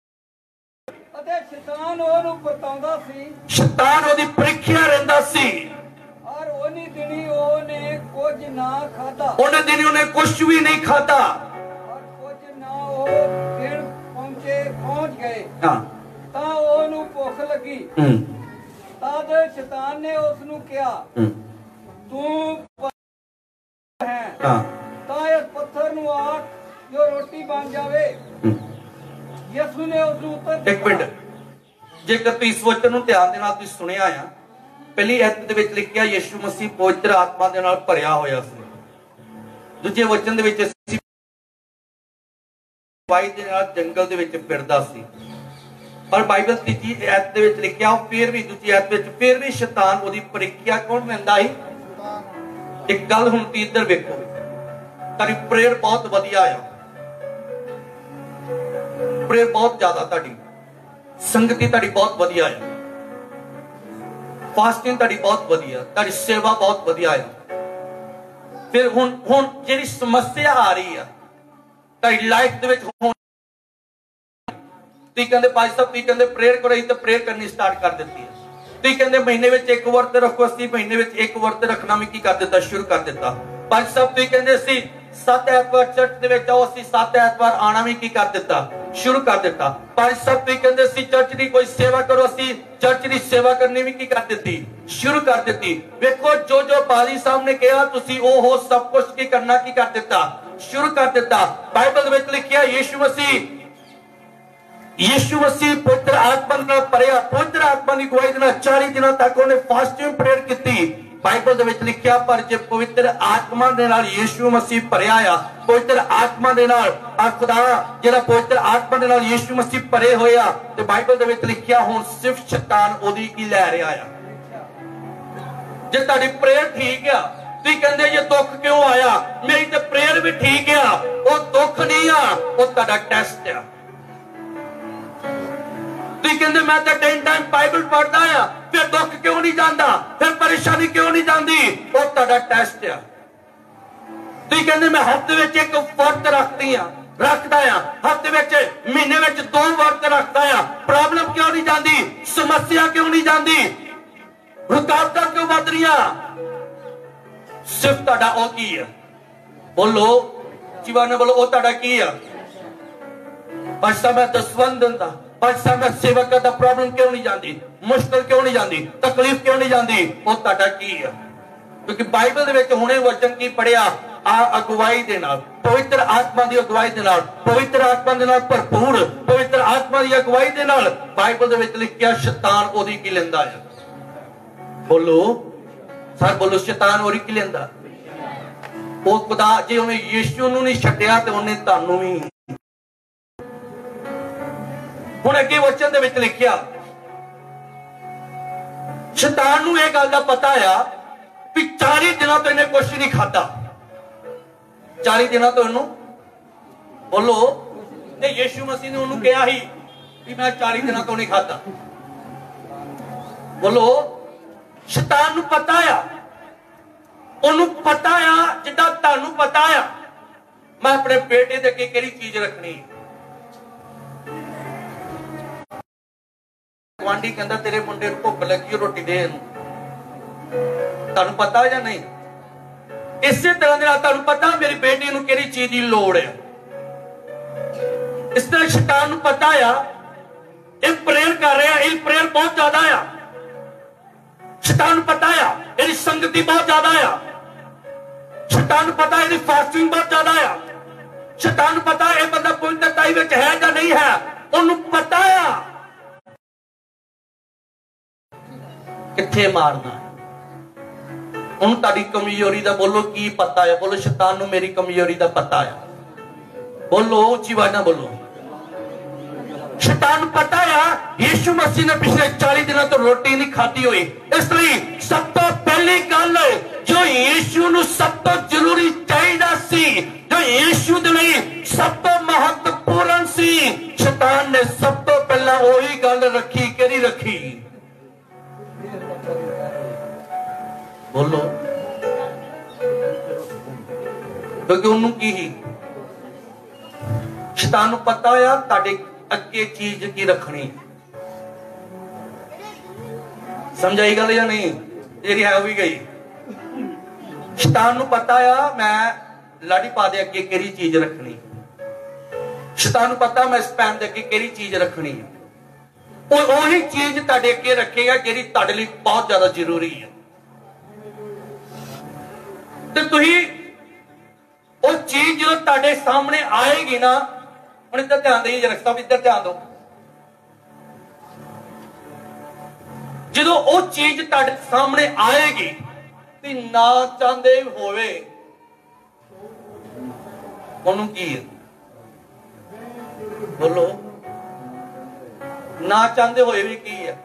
शैतान ओनू परताउंदा सी, शैतान ओदी परीक्षा रहिंदा सी और ओनी दिनी ओने कुछ ना खाता, ओने दिनी ओने कुछ भी नहीं खाता और कुछ ना ओ दिन पहुंचे पहुंच गए। हां ता ओनू भुख लगी। हम्म तद शैतान ने उसनू कहा तू है हां ता इस पत्थर नु आख जो रोटी बन जावे। यसू ने उसनू उत्तर एक मिनट, जेकर तुम इस वचन ਨੂੰ ਧਿਆਨ ਦੇ ਨਾਲ ਤੁਸੀਂ ਸੁਣਿਆ ਆ, ਪਹਿਲੀ ਐਤ ਦੇ ਵਿੱਚ ਲਿਖਿਆ ਯਿਸੂ ਮਸੀਹ ਪਵਿੱਤਰ ਆਤਮਾ ਦੇ ਨਾਲ ਭਰਿਆ ਹੋਇਆ ਸੀ। ਦੂਜੇ ਵਚਨ ਦੇ ਵਿੱਚ ਅਸੀਂ ਵਾਈ ਦੇ ਨਾਲ ਜੰਗਲ ਦੇ ਵਿੱਚ ਫਿਰਦਾ ਸੀ। ਪਰ ਬਾਈਬਲ ਤੀਜੀ ਐਤ ਦੇ ਵਿੱਚ ਲਿਖਿਆ ਫਿਰ ਵੀ ਦੂਜੀ ਐਤ ਵਿੱਚ ਫਿਰ ਵੀ ਸ਼ੈਤਾਨ ਉਹਦੀ ਪ੍ਰੀਖਿਆ ਕੌਣ ਲੈਂਦਾ ਸੀ? ਇੱਕ ਗੱਲ ਹੁਣ ਤੀ ਇੱਧਰ ਵੇਖੋ, ਤੁਹਾਡੀ ਪ੍ਰੇਅਰ ਬਹੁਤ ਵਧੀਆ ਆ, ਪ੍ਰੇਅਰ ਬਹੁਤ ਜ਼ਿਆਦਾ, ਤੁਹਾਡੀ ਸੰਗਤੀ ਤੁਹਾਡੀ ਬਹੁਤ ਵਧੀਆ ਹੈ, ਫਾਸਟਿੰਗ ਤੁਹਾਡੀ ਬਹੁਤ ਵਧੀਆ, ਤੁਹਾਡੀ ਸੇਵਾ ਬਹੁਤ ਵਧੀਆ ਹੈ। ਫਿਰ ਹੁਣ ਹੁਣ ਜਿਹੜੀ ਸਮੱਸਿਆ ਆ ਰਹੀ ਆ ਤੁਹਾਡੀ ਲਾਈਫ ਦੇ ਵਿੱਚ, ਹੁਣ ਤੁਸੀਂ ਕਹਿੰਦੇ ਭਾਈ ਸਾਹਿਬ ਤੁਸੀਂ ਕਹਿੰਦੇ ਪ੍ਰੇਅਰ ਕਰੋ, ਅਸੀਂ ਤਾਂ ਪ੍ਰੇਅਰ ਕਰਨੀ ਸਟਾਰਟ ਕਰ ਦਿੱਤੀ ਹੈ। ਤੁਸੀਂ ਕਹਿੰਦੇ ਮਹੀਨੇ ਵਿੱਚ ਇੱਕ ਵਰਤ ਰੱਖੋ, ਅਸੀਂ ਮਹੀਨੇ ਵਿੱਚ ਇੱਕ ਵਰਤ ਰੱਖਣਾ ਵੀ ਕੀ ਕਰ ਦਿੱਤਾ, ਸ਼ੁਰੂ ਕਰ ਦਿੱਤਾ। ਭਾਈ ਸਾਹਿਬ ਤੁਸੀਂ ਕਹਿੰਦੇ ਸੀ ਸੱਤ ਐਤਵਾਰ ਚਰਚ ਦੇ ਵਿੱਚ ਆਓ, ਅਸੀਂ ਸੱਤ ਐਤਵਾਰ ਆਣਾ ਵੀ ਕੀ ਕਰ ਦਿੱਤਾ, ਸ਼ੁਰੂ ਕਰ ਦਿੱਤਾ। ਭਾਈ ਸਾਹਿਬ ਤੁਸੀਂ ਕਹਿੰਦੇ ਸੀ ਚਰਚ ਦੀ ਕੋਈ ਸੇਵਾ ਕਰੋ, ਅਸੀਂ ਚਰਚ ਦੀ ਸੇਵਾ ਕਰਨੀ ਵੀ ਕੀ ਕਰ ਦਿੱਤੀ, ਸ਼ੁਰੂ ਕਰ ਦਿੱਤੀ। ਵੇਖੋ ਜੋ ਜੋ ਪਾਦੀ ਸਾਹਿਬ ਨੇ ਕਿਹਾ ਤੁਸੀਂ ਉਹ ਹੋ ਸਭ ਕੁਝ ਕੀ ਕਰਨਾ ਕੀ ਕਰ ਦਿੱਤਾ, ਸ਼ੁਰੂ ਕਰ ਦਿੱਤਾ। ਬਾਈਬਲ ਦੇ ਵਿੱਚ ਲਿਖਿਆ ਯਿਸੂ ਮਸੀਹ ਯਿਸੂ ਮਸੀਹ ਪਵਿੱਤਰ ਆਤਮਾ ਨਾਲ ਭਰਿਆ, ਪਵਿੱਤਰ ਆਤਮਾ ਦੀ ਅਗਵਾਈ ਦੇ ਨਾਲ ਚਾਲੀ ਦਿਨਾਂ ਤੱਕ ਉਹਨੇ ਫਾਸਟਿੰਗ ਪ੍ਰੇਅਰ ਕੀਤੀ। ਬਾਈਬਲ ਦੇ ਵਿੱਚ ਲਿਖਿਆ ਪਰ ਜੇ ਪਵਿੱਤਰ ਆਤਮਾ ਦੇ ਨਾਲ ਯਿਸੂ ਮਸੀਹ ਭਰਿਆ ਆ, ਪਵਿੱਤਰ ਆਤਮਾ ਦੇ ਨਾਲ ਆ ਖੁਦਾ ਜਿਹੜਾ ਪਵਿੱਤਰ ਆਤਮਾ ਦੇ ਨਾਲ ਯਿਸੂ ਮਸੀਹ ਭਰੇ ਹੋਇਆ, ਤੇ ਬਾਈਬਲ ਦੇ ਵਿੱਚ ਲਿਖਿਆ ਹੁਣ ਸਿਰਫ ਸ਼ੈਤਾਨ ਉਹਦੀ ਕੀ ਲੈ ਰਿਹਾ ਆ। ਜੇ ਤੁਹਾਡੀ ਪ੍ਰੇਅਰ ਠੀਕ ਆ, ਤੁਸੀਂ ਕਹਿੰਦੇ ਇਹ ਦੁੱਖ ਕਿਉਂ ਆਇਆ, ਮੇਰੀ ਤੇ ਪ੍ਰੇਅਰ ਵੀ ਠੀਕ ਆ, ਉਹ ਦੁੱਖ ਨਹੀਂ ਆ, ਉਹ ਤੁਹਾਡਾ ਟੈਸਟ ਆ। ਤੁਸੀਂ ਕਹਿੰਦੇ ਮੈਂ ਤਾਂ ਟੈਨ ਟਾਈਮ ਬਾਈਬਲ ਪੜ੍ਹਦਾ ਆ, ਫਿਰ ਦੁੱਖ ਕਿਉਂ ਨਹੀਂ ਜਾਂਦਾ, ਫਿਰ ਪਰੇਸ਼ਾਨੀ ਕਿਉਂ ਨਹੀਂ ਜਾਂਦੀ, ਉਹ ਤੁਹਾਡਾ ਟੈਸਟ ਆ। ਤੁਸੀਂ ਕਹਿੰਦੇ ਮੈਂ ਹਫ਼ਤੇ ਵਿੱਚ ਇੱਕ ਵਰਤ ਰੱਖਦੀ ਆ ਰੱਖਦਾ ਆ ਹਫ਼ਤੇ ਵਿੱਚ ਮਹੀਨੇ ਵਿੱਚ ਦੋ ਵਰਤ ਰੱਖਦਾ ਆ, ਪ੍ਰੋਬਲਮ ਕਿਉਂ ਨਹੀਂ ਜਾਂਦੀ, ਸਮੱਸਿਆ ਕਿਉਂ ਨਹੀਂ ਜਾਂਦੀ, ਰੁਕਾਵਟਾਂ ਕਿਉਂ ਵੱਧ ਰਹੀਆਂ? ਸਿਰਫ ਤੁਹਾਡਾ ਉਹ ਕੀ ਆ, ਬੋਲੋ ਜੀਵਾਨ ਬੋਲੋ, ਉਹ ਤੁਹਾਡਾ ਕੀ ਆ? ਬਸ ਮੈਂ ਦਸਵੰਦ ਦਿੰਦਾ, बस मैं सेवा करता, प्रॉब्लम क्यों नहीं जाती, मुश्किल क्यों नहीं जाती, तकलीफ क्यों नहीं जाती, वो तुहाडा की है? क्योंकि बाइबल दे विच हुणे वचन की पढ़िया आ अगुवाई दे नाल, पवित्र आत्मा दी अगुवाई दे नाल, पवित्र आत्मा दे नाल भरपूर पवित्र आत्मा दी अगुवाई दे नाल बाइबल दे विच लिखिया शैतान ओदी की लेंदा है। बोलो सर बोलो, शैतान ओदी की लेंदा? ओ खुदा जे उन्हें यीशु नूं नहीं छड्डिया ते उन्हें तुहानूं भी। ਹੁਣ ਅੱਗੇ ਵਚਨ ਦੇ ਵਿੱਚ ਲਿਖਿਆ ਸ਼ੈਤਾਨ ਨੂੰ ਇਹ ਗੱਲ ਦਾ ਪਤਾ ਆ ਕਿ ਚਾਲੀ ਦਿਨਾਂ ਤੋਂ ਇਹਨੇ ਕੁਝ ਨਹੀਂ ਖਾਧਾ, ਚਾਲੀ ਦਿਨਾਂ ਤੋਂ ਇਹਨੂੰ ਬੋਲੋ, ਤੇ ਯਿਸੂ ਮਸੀਹ ਨੇ ਉਹਨੂੰ ਕਿਹਾ ਸੀ ਕਿ ਮੈਂ ਚਾਲੀ ਦਿਨਾਂ ਤੋਂ ਨਹੀਂ ਖਾਧਾ। ਬੋਲੋ ਸ਼ੈਤਾਨ ਨੂੰ ਪਤਾ ਆ, ਉਹਨੂੰ ਪਤਾ ਆ ਜਿੱਦਾਂ ਤੁਹਾਨੂੰ ਪਤਾ ਆ ਮੈਂ ਆਪਣੇ ਬੇਟੇ ਦੇ ਅੱਗੇ ਕਿਹੜੀ ਚੀਜ਼ ਰੱਖਣੀ। ਗਵਾਂਢੀ ਕਹਿੰਦਾ ਤੇਰੇ ਮੁੰਡੇ ਨੂੰ ਭੁੱਖ ਲੱਗੀ, ਰੋਟੀ ਦੇ ਇਹਨੂੰ, ਤੁਹਾਨੂੰ ਪਤਾ ਜਾਂ ਨਹੀਂ? ਇਸੇ ਤਰ੍ਹਾਂ ਦੇ ਨਾਲ ਤੁਹਾਨੂੰ ਪਤਾ ਮੇਰੀ ਬੇਟੀ ਨੂੰ ਕਿਹੜੀ ਚੀਜ਼ ਦੀ ਲੋੜ ਹੈ। ਇਸ ਤਰ੍ਹਾਂ ਸ਼ੈਤਾਨ ਨੂੰ ਪਤਾ ਆ ਇਹ ਪ੍ਰੇਅਰ ਕਰ ਰਿਹਾ, ਇਹ ਪ੍ਰੇਅਰ ਬਹੁਤ ਜ਼ਿਆਦਾ ਆ, ਸ਼ੈਤਾਨ ਨੂੰ ਪਤਾ ਆ ਇਹਦੀ ਸੰਗਤੀ ਬਹੁਤ ਜ਼ਿਆਦਾ ਆ, ਸ਼ੈਤਾਨ ਨੂੰ ਪਤਾ ਇਹਦੀ ਫਾਸਟਿੰਗ ਬਹੁਤ ਜ਼ਿਆਦਾ ਆ, ਸ਼ੈਤਾਨ ਨੂੰ ਪਤਾ ਇਹ ਬੰਦਾ ਪਵਿੱਤਰਤਾ ਵਿੱਚ ਹੈ ਜਾਂ ਨਹੀਂ ਹੈ, ਉਹਨੂੰ ਪਤਾ ਆ ਕਿੱਥੇ ਮਾਰਨਾ। ਉਹਨੂੰ ਤੁਹਾਡੀ ਕਮਜ਼ੋਰੀ ਦਾ ਬੋਲੋ ਕੀ ਪਤਾ ਹੈ, ਬੋਲੋ ਸ਼ੈਤਾਨ ਨੂੰ ਮੇਰੀ ਕਮਜ਼ੋਰੀ ਦਾ ਪਤਾ ਹੈ, ਬੋਲੋ ਉੱਚੀ ਆਵਾਜ਼ ਨਾਲ ਬੋਲੋ। शैतान पता है यीशु मसीह ने पिछले चालीस दिनों तो रोटी नहीं खाती हुई, इसलिए सब तो पहली गल जो यीशु नूं सब तो जरूरी चाहिए सी, जो यीशु दे लई सब तो महत्वपूर्ण सी, शैतान ने सब तो पहला वही गल रखी। केड़ी रखी? बोलो। क्योंकि उन्होंने की ही शैतान नूं पता होया तुहाडे अगे चीज की रखनी। समझाई गल या नहीं? तेरी है भी गई। शैतान नूं पता आ मैं लाड़ी पा दे अगे केड़ी चीज रखनी, शैतान नूं पता मैं इस पैन दे अगे केड़ी चीज रखनी है, वो वही चीज तुहाडे अगे रखेगा जिहड़ी तुहाडे लई बहुत ज्यादा जरूरी है। ते तुसीं वो चीज जो तुहाडे सामने आएगी ना, ਹੁਣ ਇੱਧਰ ਧਿਆਨ ਦੇਈਏ ਜਰਾ, ਸਭ ਇੱਧਰ ਧਿਆਨ ਦਿਓ। ਜਦੋਂ ਉਹ ਚੀਜ਼ ਤੁਹਾਡੇ ਸਾਹਮਣੇ ਆਏਗੀ ਤੇ ਨਾ ਚਾਹੁੰਦੇ ਹੋਵੇ ਉਹਨੂੰ ਕੀ ਹੈ? ਬੋਲੋ। ਨਾ ਚਾਹੁੰਦੇ ਹੋਏ ਵੀ ਕੀ ਹੈ?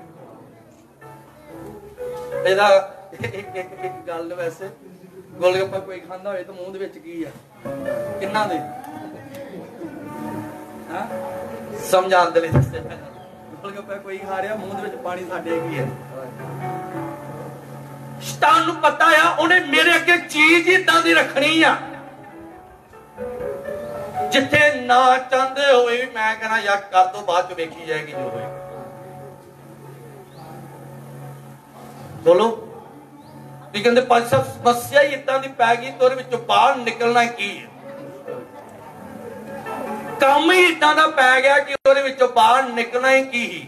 ਇਹਦਾ ਇੱਕ ਗੱਲ ਵੈਸੇ ਗੋਲਗੱਪਾ ਕੋਈ ਖਾਂਦਾ ਹੋਵੇ ਤਾਂ ਮੂੰਹ ਦੇ ਵਿੱਚ ਕੀ ਆ? ਕਿੰਨਾ ਦੇ समझाने के लिए दस्से गोलगप्पे कोई खा रहा मुंह में पानी साडे की है। शैतान नूं पता है उन्हें मेरे अगे चीज इदां दी रखनी आ जिथे ना चाहते हुए भी मैं कहना यार कर दो, बाद च वेखी जाएगी जो होए। बोलो। की कहंदे पंज सब समस्या ही इदां दी पै गई तो उहदे विचों बाहर निकलना की है? काम ही इदां दा पै गया कि उहदे विचों बाहर निकलना ही की ही?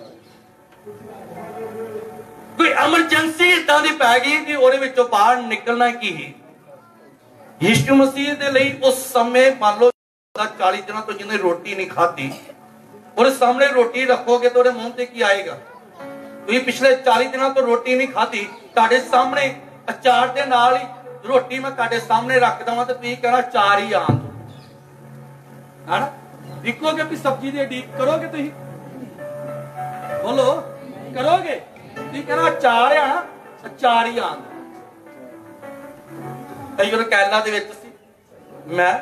कोई एमरजेंसी इदां दी पै गई कि उहदे विचों बाहर निकलना की ही? यीशु मसीह दे लई उस समय मान लो चालीस दिनों तो जिन्हें रोटी नहीं खाती, और सामने रोटी रखोगे तो उहदे मुंह ते की आएगा? तुसीं पिछले चालीस दिनों तो रोटी नहीं खाती, तुहाडे सामने अचार दे नाल ही रोटी मैं तुहाडे सामने रख दवां ते तुसीं कहना चार ही आण दो, है ना? लिखोगे भी सब्जी दे डी करोगे तुसीं? बोलो। करोगे? तुसीं कहना चार आ ना, चार ही आण दो। अयो कैला दे विच सी मैं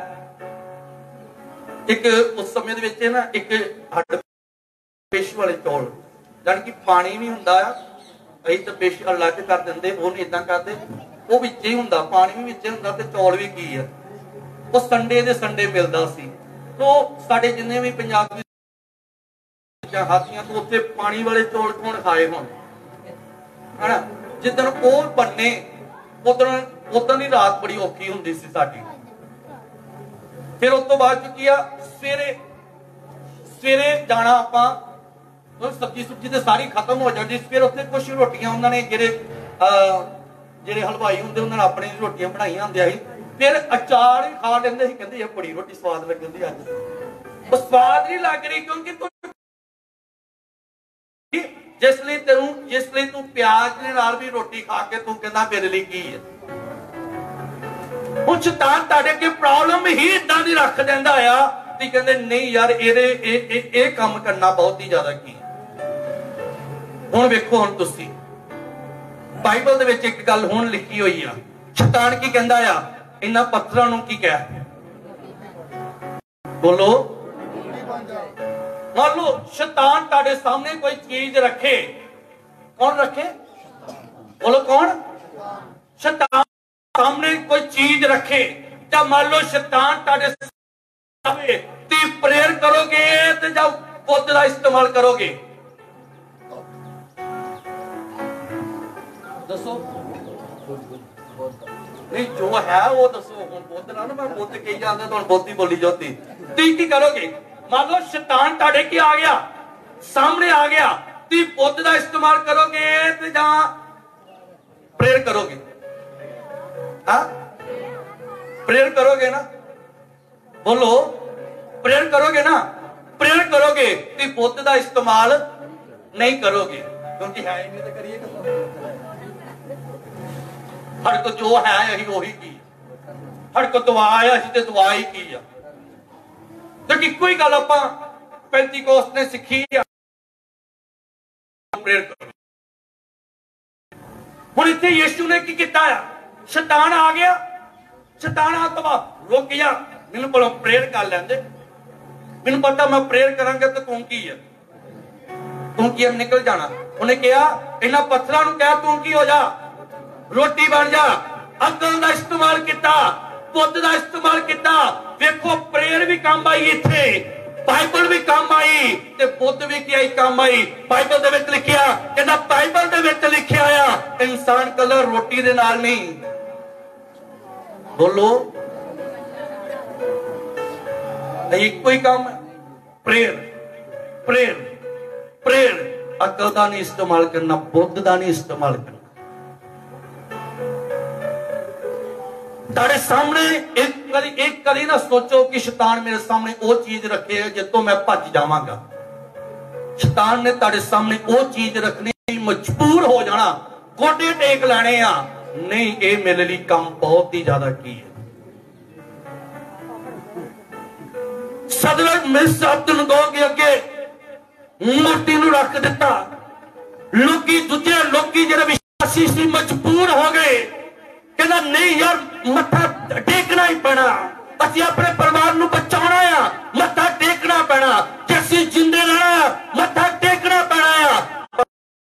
एक उस समय दे विच ना एक हड्ड पेश वाले चौल, जानी कि पानी भी हुंदा आ, असीं तां पेश अलग कर दिंदे, वो नहीं इदां करदे, वो विच ही हुंदा, पानी भी विच हुंदा ते चौल भी की है। वो संडे दे संडे मिलदा सी। तो साडे जिन्ने भी पंजाबी हाथियां तो उत्थे पानी वाले चौल कौन खाए होण, है ना? जिदन वो बनने उदन उदन दी रात बड़ी औखी हुंदी सी साडी। फिर उस तो बाद की आ सवेरे सवेरे जाना आपां, सब्जी सुब्जी तो सारी खत्म हो जाती। फिर उत्थे कुछ रोटियां उन्होंने जेहड़े जेहड़े हलवाई हुंदे उन्होंने अपनी रोटियां बनाईयां हुंदियां सी, फिर अचार ही खा लेंदे सी, कहंदे यार बड़ी रोटी स्वाद लगदी अज। वो स्वाद नहीं लग रही क्योंकि तू जिसलिए तेनू जिसलिए तू प्याज दे नाल भी रोटी खा के तू कहंदा मेरे लिए की है। हुण शैतान तुहाडे अगे प्रॉब्लम ही इदां दी रख दिंदा आ ते कहंदे नहीं यार ਇਹਦੇ ਇਹ ਇਹ ਕੰਮ करना बहुत ही ज्यादा की। हुण वेखो हुण तुसीं बाइबल दे विच एक गल हुण लिखी होई आ, शैतान की कहंदा आ इन्हां पत्थरां नूं की कह? बोलो। मान लो शैतान तुहाडे सामने कोई चीज रखे, कौन रखे? बोलो कौन? शैतान सामने कोई चीज रखे, तो मान लो शैतान तुहाडे सामने ती प्रेयर करोगे तो जाओ बुद्ध का इस्तेमाल करोगे? दसो नहीं जो है वो दसो। बुद्ध ना मैं बुद्ध कही जाता तो बुद्ध ही बोली जाती। ती की करोगे? मान लो शैतान तुहाडे की आ गया, सामने आ गया, ती बुद्ध का इस्तेमाल करोगे तो जा प्रेयर करोगे? हाँ प्रेयर करोगे ना? बोलो प्रेयर करोगे ना? प्रेयर करोगे तो बुद्ध का इस्तेमाल नहीं करोगे क्योंकि है नहीं तो करिए हर को जो है अही वही की, हर को दुआ है असी तो दुआ ही की। तो इको ही गल आपां ਪੈਂਤੀਕੋਸਤ ਨੇ ਸਿੱਖੀ ਪ੍ਰੇਰ ਕਰੋ। ਹੁਣ ਇੱਥੇ ਯीशु ਨੇ ਕੀ ਕੀਤਾ ਆ? ਸ਼ੈਤਾਨ ਆ ਗਿਆ, ਸ਼ੈਤਾਨ ਆਤਮਾ ਰੁਕ ਗਿਆ, ਮੈਨੂੰ ਕੋਲੋਂ ਪ੍ਰੇਰ ਕਰ ਲੈਂਦੇ, ਮੈਨੂੰ ਪਤਾ ਮੈਂ ਪ੍ਰੇਰ ਕਰਾਂਗਾ ਤਾਂ ਤੂੰ ਕੀ ਹੈ, ਤੂੰ ਕੀ ਨਿਕਲ ਜਾਣਾ। ਉਹਨੇ ਕਿਹਾ ਇਹਨਾਂ ਪੱਥਰਾਂ ਨੂੰ ਕਹਿ ਤੂੰ ਕੀ ਹੋ ਜਾ, ਰੋਟੀ ਬਣ ਜਾ। ਅਕਲ ਦਾ ਇਸਤੇਮਾਲ ਕੀਤਾ, ਬੁੱਧ ਦਾ ਇਸਤੇਮਾਲ ਕੀਤਾ। ਵੇਖੋ ਪ੍ਰੇਰ ਵੀ ਕੰਮ ਆਈ, ਇੱਥੇ ਬਾਈਬਲ ਵੀ ਕੰਮ ਆਈ ਤੇ ਬੁੱਧ ਵੀ ਕੀ ਆਈ ਕੰਮ ਆਈ। ਬਾਈਬਲ ਦੇ ਵਿੱਚ ਲਿਖਿਆ, ਕਹਿੰਦਾ ਬਾਈਬਲ ਦੇ ਵਿੱਚ ਲਿਖਿਆ ਆ ਇਨਸਾਨ ਕੱਲਾ ਰੋਟੀ ਦੇ ਨਾਲ ਨਹੀਂ, ਬੋਲੋ ਇੱਕੋ ਹੀ ਕੰਮ ਹੈ, ਪ੍ਰੇਰ ਪ੍ਰੇਰ ਪ੍ਰੇਰ। ਅਕਲ ਦਾ ਨਹੀਂ ਇਸਤੇਮਾਲ ਕਰਨਾ, ਬੁੱਧ ਦਾ ਨਹੀਂ ਇਸਤੇਮਾਲ ਕਰਨਾ। ਤੁਹਾਡੇ ਸਾਹਮਣੇ ਇੱਕ ਕਦੀ ਇੱਕ ਕਦੀ ਨਾ ਸੋਚੋ ਕਿ ਸ਼ੈਤਾਨ ਮੇਰੇ ਸਾਹਮਣੇ ਉਹ ਚੀਜ਼ ਰੱਖੇ ਜਿਸ ਤੋਂ ਮੈਂ ਭੱਜ ਜਾਵਾਂਗਾ। ਸ਼ੈਤਾਨ ਨੇ ਤੁਹਾਡੇ ਸਾਹਮਣੇ ਉਹ ਚੀਜ਼ ਰੱਖਣੀ, ਮਜਬੂਰ ਹੋ ਜਾਣਾ, ਗੋਡੇ ਟੇਕ ਲੈਣੇ ਆ, ਨਹੀਂ ਇਹ ਮੇਰੇ ਲਈ ਕੰਮ ਬਹੁਤ ਹੀ ਜ਼ਿਆਦਾ ਕੀ ਹੈ। ਸਦਰਕ ਮਿਸ ਅਬਦੁਲਗੋਹ ਦੇ ਅੱਗੇ ਮੂਰਤੀ ਨੂੰ ਰੱਖ ਦਿੱਤਾ। ਲੋਕੀ ਦੂਜੇ ਲੋਕੀ ਜਿਹੜੇ ਵਿਸ਼ਵਾਸੀ ਸੀ ਮਜਬੂਰ ਹੋ ਗਏ, ਕਹਿੰਦਾ ਨਹੀਂ ਯਾਰ ਮੱਥਾ ਟੇਕਣਾ ਹੀ ਪੈਣਾ, ਅਸੀਂ ਆਪਣੇ ਪਰਿਵਾਰ ਨੂੰ ਬਚਾਉਣਾ ਆ, ਮੱਥਾ ਟੇਕਣਾ ਪੈਣਾ, ਜੇ ਅਸੀਂ ਜਿੰਦੇ ਰਹਿਣਾ ਮੱਥਾ ਟੇਕਣਾ ਪੈਣਾ ਆ।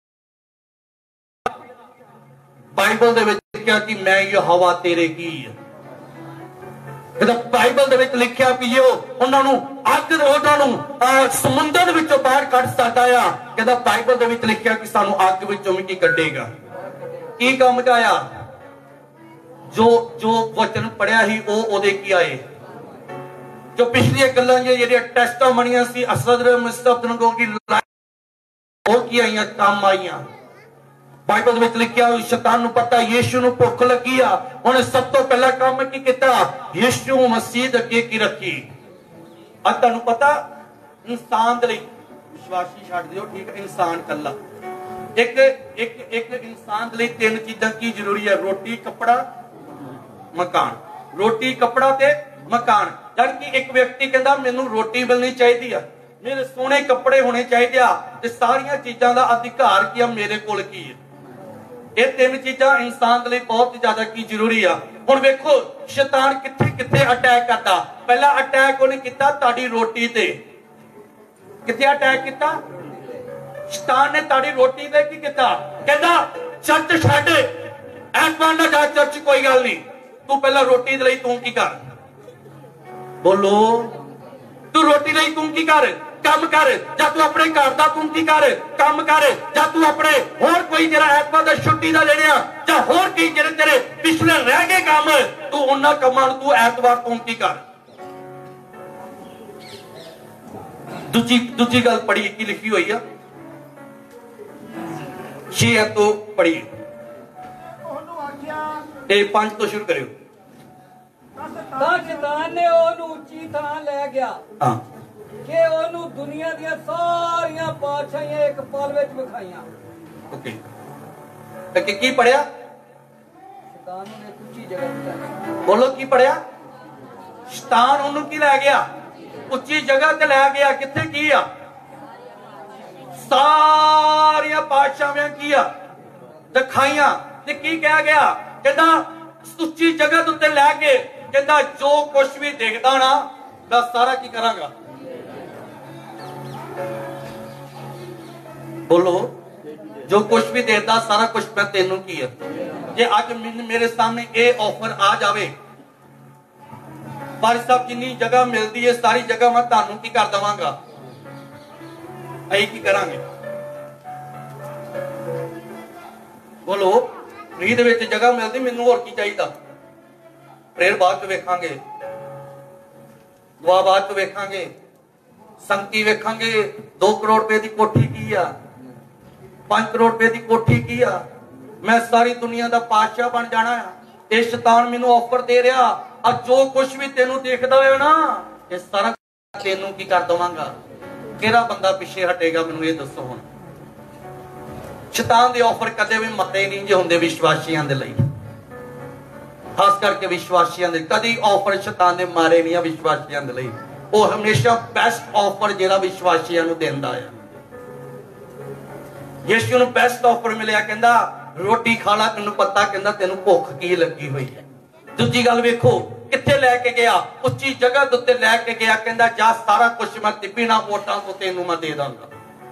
ਬਾਈਬਲ ਦੇ ਵਿੱਚ ਲਿਖਿਆ ਕਿ ਮੈਂ ਯਹੋਵਾ ਤੇਰੇ ਕੀ ਹੈ। ਇਹਦਾ ਬਾਈਬਲ ਦੇ ਵਿੱਚ ਲਿਖਿਆ ਵੀ ਉਹ ਉਹਨਾਂ ਨੂੰ ਅੱਗ ਉਹਨਾਂ ਨੂੰ ਸਮੁੰਦਰ ਦੇ ਵਿੱਚੋਂ ਬਾਹਰ ਕੱਢ ਸਕਦਾ ਆ। ਕਹਿੰਦਾ ਬਾਈਬਲ ਦੇ ਵਿੱਚ ਲਿਖਿਆ ਕਿ ਸਾਨੂੰ ਅੱਗ ਵਿੱਚੋਂ ਵੀ ਕੀ ਕੱਢੇਗਾ। ਕੀ ਕੰਮ ਆਇਆ? ਜੋ ਜੋ ਵਚਨ ਪੜਿਆ ਸੀ ਉਹ ਉਹਦੇ ਕੀ ਆਏ, ਜੋ ਪਿਛਲੀਆਂ ਗੱਲਾਂ ਜਿਹੜੀਆਂ ਟੈਸਟਾਂ ਬਣੀਆਂ ਸੀ ਅਸਦਰ ਮੁਸਤਫਨਗੋ ਕੀ ਉਹ ਕੀ ਆਈਆਂ, ਕੰਮ ਆਈਆਂ। ਬਾਈਬਲ ਵਿੱਚ ਲਿਖਿਆ ਸ਼ੈਤਾਨ ਨੂੰ ਪਤਾ ਯीशु ਨੂੰ ਭੁੱਖ ਲੱਗੀ ਆ, ਉਹਨੇ ਸਭ ਤੋਂ ਪਹਿਲਾ ਕੰਮ ਕੀ ਕੀਤਾ, ਯीशु ਮਸੀਹ ਦੇ ਅੱਗੇ ਕੀ ਰੱਖੀ। ਅੱਜ ਤੁਹਾਨੂੰ ਪਤਾ ਇਨਸਾਨ ਦੇ ਲਈ, ਵਿਸ਼ਵਾਸੀ ਛੱਡ ਦਿਓ ਠੀਕ ਹੈ, ਇਨਸਾਨ ਕੱਲਾ ਇੱਕ ਇੱਕ ਇੱਕ ਇਨਸਾਨ ਦੇ ਲਈ ਤਿੰਨ ਚੀਜ਼ਾਂ ਕੀ ਜ਼ਰੂਰੀ ਹੈ, ਰੋਟੀ ਕੱਪੜਾ ਮਕਾਨ। ਰੋਟੀ ਕੱਪੜਾ ਤੇ ਮਕਾਨ। ਜਦ ਕਿ ਇੱਕ ਵਿਅਕਤੀ ਕਹਿੰਦਾ ਮੈਨੂੰ ਰੋਟੀ ਮਿਲਣੀ ਚਾਹੀਦੀ ਆ, ਮੇਰੇ ਸੋਹਣੇ ਕੱਪੜੇ ਹੋਣੇ ਚਾਹੀਦੇ ਆ, ਤੇ ਸਾਰੀਆਂ ਚੀਜ਼ਾਂ ਦਾ ਅਧਿਕਾਰ ਕੀ ਆ ਮੇਰੇ ਕੋਲ ਕੀ ਹੈ। ਇਹ ਤਿੰਨ ਚੀਜ਼ਾਂ ਇਨਸਾਨ ਦੇ ਲਈ ਬਹੁਤ ਜ਼ਿਆਦਾ ਕੀ ਜ਼ਰੂਰੀ ਆ। ਹੁਣ ਵੇਖੋ ਸ਼ੈਤਾਨ ਕਿੱਥੇ ਕਿੱਥੇ ਅਟੈਕ ਕਰਦਾ। ਪਹਿਲਾ ਅਟੈਕ ਉਹਨੇ ਕੀਤਾ ਤੁਹਾਡੀ ਰੋਟੀ ਤੇ। ਕਿੱਥੇ ਅਟੈਕ ਕੀਤਾ? ਸ਼ੈਤਾਨ ਨੇ ਤੁਹਾਡੀ ਰੋਟੀ ਤੇ ਕੀ ਕੀਤਾ? ਕਹਿੰਦਾ ਚਰਚ ਛੱਡ, ਐਤਵਾਰ ਨਾ ਜਾ ਚਰਚ, ਕੋਈ ਗੱਲ ਨਹੀਂ, ਤੂੰ ਪਹਿਲਾਂ ਰੋਟੀ ਦੇ ਲਈ ਤੂੰ ਕੀ ਕਰ, ਬੋਲੋ ਤੂੰ ਰੋਟੀ ਲਈ ਤੂੰ ਕੀ ਕਰ, ਕੰਮ ਕਰ। ਜਾਂ ਤੂੰ ਆਪਣੇ ਘਰ ਦਾ ਤੂੰ ਕੀ ਕਰ, ਕੰਮ ਕਰ। ਜਾਂ ਤੂੰ ਆਪਣੇ ਹੋਰ ਕੋਈ ਜਿਹੜਾ ਐਤਵਾਰ ਦਾ ਛੁੱਟੀ ਦਾ ਲੈਣਿਆ ਜਾਂ ਹੋਰ ਕੀ ਜਿਹੜੇ ਤੇਰੇ ਪਿਛਲੇ ਰਹਿ ਗਏ ਕੰਮ, ਤੂੰ ਉਹਨਾਂ ਕੰਮਾਂ ਨੂੰ ਤੂੰ ਐਤਵਾਰ ਤੂੰ ਕੀ ਕਰ। ਦੂਜੀ ਦੂਜੀ ਗੱਲ ਪੜ੍ਹੀ ਕੀ ਲਿਖੀ ਹੋਈ ਆ, ਛੇ ਤੋਂ ਪੜ੍ਹੀ ਤੇ ਪੰਜ ਤੋਂ ਸ਼ੁਰੂ ਕਰਿਓ। ਤਾਂ ਸ਼ੈਤਾਨ ਨੇ ਉਹਨੂੰ ਉੱਚੀ ਥਾਂ ਲੈ ਗਿਆ ਹਾਂ ਕਿ ਉਹਨੂੰ ਦੁਨੀਆ ਦੀਆਂ ਸਾਰੀਆਂ ਬਾਦਸ਼ਾਹੀਆਂ ਇੱਕ ਪਲ ਵਿੱਚ ਵਿਖਾਈਆਂ। ਓਕੇ ਤੇ ਕੀ ਕੀ ਪੜਿਆ? ਸ਼ੈਤਾਨ ਨੂੰ ਇੱਕ ਉੱਚੀ ਜਗ੍ਹਾ ਤੇ, ਬੋਲੋ ਕੀ ਪੜਿਆ? ਸ਼ੈਤਾਨ ਉਹਨੂੰ ਕੀ ਲੈ ਗਿਆ? ਉੱਚੀ ਜਗ੍ਹਾ ਤੇ ਲੈ ਗਿਆ। ਕਿੱਥੇ ਕੀ ਆ? ਸਾਰੀਆਂ ਬਾਦਸ਼ਾਹੀਆਂ ਕੀ ਆ ਦਿਖਾਈਆਂ। ਤੇ ਕੀ ਕਿਹਾ ਗਿਆ? ਕਹਿੰਦਾ ਉੱਚੀ ਜਗ੍ਹਾ ਦੇ ਉੱਤੇ ਲੈ ਕੇ, ਕਹਿੰਦਾ ਜੋ ਕੁਝ ਵੀ ਦੇਖਦਾ ਨਾ ਮੈਂ ਸਾਰਾ ਕੀ ਕਰਾਂਗਾ, ਬੋਲੋ ਜੋ ਕੁਝ ਵੀ ਦੇਖਦਾ ਸਾਰਾ ਕੁਝ ਮੈਂ ਤੈਨੂੰ ਕੀ ਹੈ। ਜੇ ਅੱਜ ਮੇਰੇ ਸਾਹਮਣੇ ਇਹ ਆਫਰ ਆ ਜਾਵੇ, ਬਾਰਿਸ਼ ਸਾਹਿਬ ਜਿੰਨੀ ਜਗ੍ਹਾ ਮਿਲਦੀ ਹੈ ਸਾਰੀ ਜਗ੍ਹਾ ਮੈਂ ਤੁਹਾਨੂੰ ਕੀ ਕਰ ਦਵਾਂਗਾ, ਅਸੀਂ ਕੀ ਕਰਾਂਗੇ, ਬੋਲੋ। ਫ੍ਰੀ ਦੇ ਵਿੱਚ ਜਗ੍ਹਾ ਮਿਲਦੀ, ਮੈਨੂੰ ਹੋਰ ਕੀ ਚਾਹੀਦਾ। ਪ੍ਰੇਰ ਬਾਅਦ ਚ ਵੇਖਾਂਗੇ, ਦੁਆ ਬਾਅਦ ਚ ਵੇਖਾਂਗੇ, ਸੰਗਤੀ ਵੇਖਾਂਗੇ। ਦੋ ਕਰੋੜ ਰੁਪਏ ਦੀ ਕੋਠੀ ਕੀ ਆ, ਪੰਜ ਕਰੋੜ ਰੁਪਏ ਦੀ ਕੋਠੀ ਕੀ ਆ, ਮੈਂ ਸਾਰੀ ਦੁਨੀਆ ਦਾ ਪਾਤਸ਼ਾਹ ਬਣ ਜਾਣਾ ਆ। ਇਹ ਸ਼ੈਤਾਨ ਮੈਨੂੰ ਆਫਰ ਦੇ ਰਿਹਾ, ਆ ਜੋ ਕੁਝ ਵੀ ਤੈਨੂੰ ਦੇਖਦਾ ਹੋਇਆ ਨਾ ਇਹ ਸਾਰਾ ਤੈਨੂੰ ਕੀ ਕਰ ਦਵਾਂਗਾ। ਕਿਹੜਾ ਬੰਦਾ ਪਿੱਛੇ ਹਟੇਗਾ ਮੈਨੂੰ ਇਹ ਦੱਸੋ। ਹੁਣ ਸ਼ੈਤਾਨ ਦੇ ਆਫਰ ਕਦੇ ਵੀ ਮਤੇ ਨਹੀਂ ਜੇ ਹੁੰਦੇ ਵਿਸ਼ਵਾਸੀਆਂ ਦੇ ਲਈ, ਖਾਸ ਕਰਕੇ ਵਿਸ਼ਵਾਸੀਆਂ ਦੇ। ਕਦੀ ਆਫਰ ਸ਼ੈਤਾਨ ਦੇ ਮਾਰੇ ਨਹੀਂ ਆ ਵਿਸ਼ਵਾਸੀਆਂ ਦੇ ਲਈ। वो हमेशा बेस्ट ऑफर जिहड़ा विश्वासियों नूं देंदा है। यीशु नूं बेस्ट ऑफर मिलिया, कहंदा रोटी खा ला, तैनूं पता कहंदा तैनूं भुख की लगी हुई है। दूजी गल वेखो कित्थे लैके गया, उच्ची जगह दे उत्ते लैके गया, कहंदा जा सारा कुछ मैं बिना वोटां तो तैनूं मैं दे दांगा,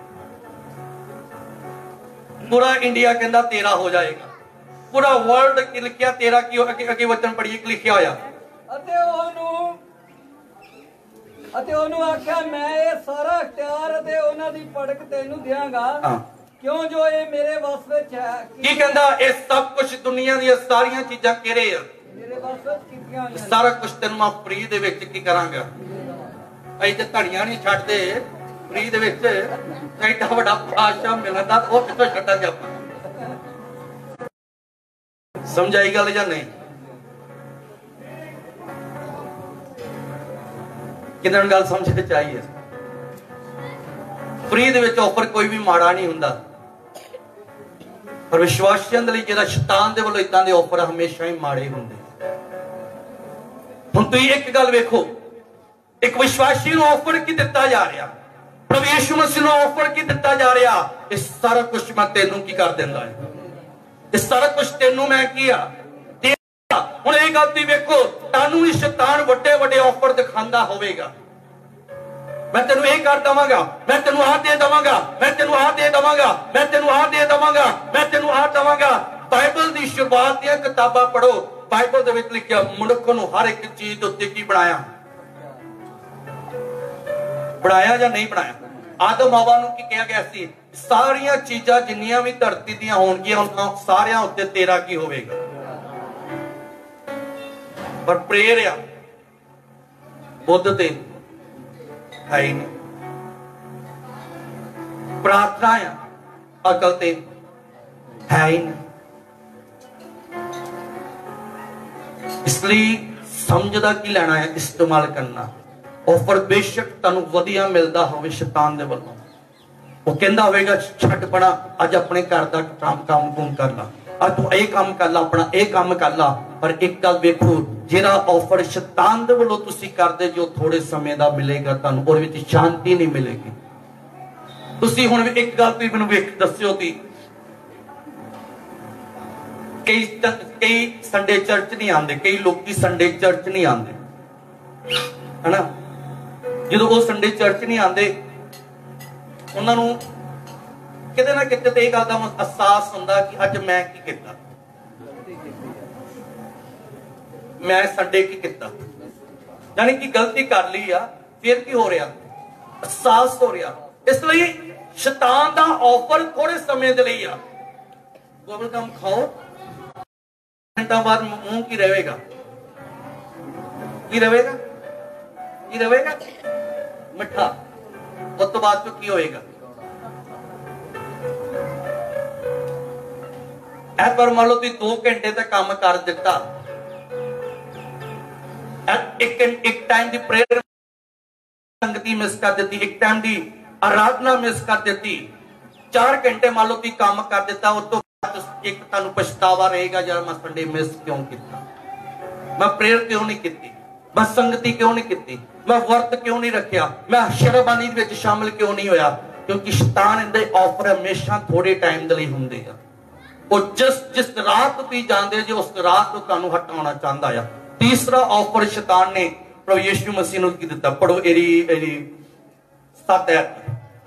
पूरा इंडिया कहंदा तेरा हो जाएगा, पूरा वर्ल्ड की लिखिया तेरा की अगे अगे वचन पढ़िए लिखिया होया। अते ओनू अते ओनू आख्या मैं ये सारा इख्तियार अते ओना दी पड़क तैनू देंगा, क्यों जो ये मेरे वस विच है। की कहंदा ये सब कुछ दुनिया दी सारीयां चीजां केरे आ मेरे वस विच कीतियां होईयां, सारा कुछ तैनू मैं फ्री दे विच की करांगा। अई ते धड़ियां नहीं छड्डदे फ्री दे विच, एडा वड्डा बादशाह मिलदा ओ किथों छड्डांगे आपां। समझ आई गल या नहीं? कितने गल समझ चाहिए। फ्री दे विच ऑफर कोई भी माड़ा नहीं हुंदा, पर विश्वासियों दे लई जिहड़ा शैतान दे वल्लों इदां दे ऑफर हमेशा ही माड़े हुंदे। हुण तुसीं एक गल वेखो, एक विश्वासी नूं ऑफर की दिता जा रहा, प्रभु यीशु मसीह नूं ऑफर की दिता जा रहा, इस सारा कुछ मैं तैनूं की कर दिंदा है, इस सारा कुछ तैनूं मैं किया देगा। हुण इह गल तुसीं वेखो, तानूं ही शैतान वड्डे वड्डे ऑफर दिखांदा होवेगा, मैं तेनू ये कर दवांगा, मैं तेनू आ दे दवांगा, मैं तेनू आ दे दवांगा, मैं तेनू आ दे दवांगा, मैं तेनू आ दवांगा। बाइबल दी शुरुआत दी किताबां पढ़ो, बाइबल दे विच लिखिया मनुख नूं हर एक चीज दे उत्ते की बनाया बनाया या नहीं बनाया। आदम हवा नूं की कहा गया सी, सारियां चीजां जिन्नियां भी धरती दीयां होणगीआं उन्हां सारियां उत्ते तेरा की होवेगा। पर प्रेयर आ बुद्ध ते है ही नहीं, प्रार्थना है अकल ते है ही नहीं। इसलिए समझदा की लेना है, इस्तेमाल करना। ऑफर बेशक तुहानूं वधिया मिलदा होवे शैतान दे वल्लों, वो कहंदा होवेगा छड्ड पड़ा अज अपने घर दा काम काम कुम कर ला, अज तू ये काम कर ला, अपना ये काम कर ला। पर एक गल वेखो, जिहड़ा ऑफर शैतान दे वल्लों तुसीं करदे जो थोड़े समय दा मिलेगा, तुहानूं ਉਹਦੇ ਵਿੱਚ शांति नहीं मिलेगी। तुसीं हुण एक गल तुसीं मैनूं वेख दस्सिओ ती कई कई संडे चर्च नहीं आते, कई लोग संडे चर्च नहीं आते है ना। जो वो संडे चर्च नहीं आते उन्होंने किते ना किते तो यह गल का एहसास होंदा कि अज मैं की किता, मैं संडे की किता, यानी कि गलती कर ली आ, फिर की हो रहा, एहसास हो रहा। इसलिए शैतान का ऑफर थोड़े समय के लिए आ, बबल गम खाओ, घंटा बाद मुंह की रहेगा, की रहेगा, की रहेगा मिठा, उस तो बाद की होएगा। ऐ पर मान लो तुम दो घंटे तक काम कर दिता, एक एक टाइम की प्रेयर संगति मिस कर दी, एक टाइम की आराधना मिस कर दी, चार घंटे मान लो तुम काम कर दिता, उस तो एक तुहानूं पछतावा रहेगा यार मैं संडे मिस क्यों किया, मैं प्रेयर क्यों नहीं की, मैं संगति क्यों नहीं की, मैं वर्त क्यों नहीं रखिया, मैं शरबानी विच शामिल क्यों नहीं होया। क्योंकि शैतान दे ऑफर हमेशा थोड़े टाइम दे लई हुंदे आ, और जिस जिस रात तुसीं जांदे जे उस रात तो तुहानूं हटाउणा चाहंदा आ। तीसरा ऑफर शैतान ने प्रभु यीशु मसीह नूं की दिता, पढ़ो एरी एरी सत्त आयत।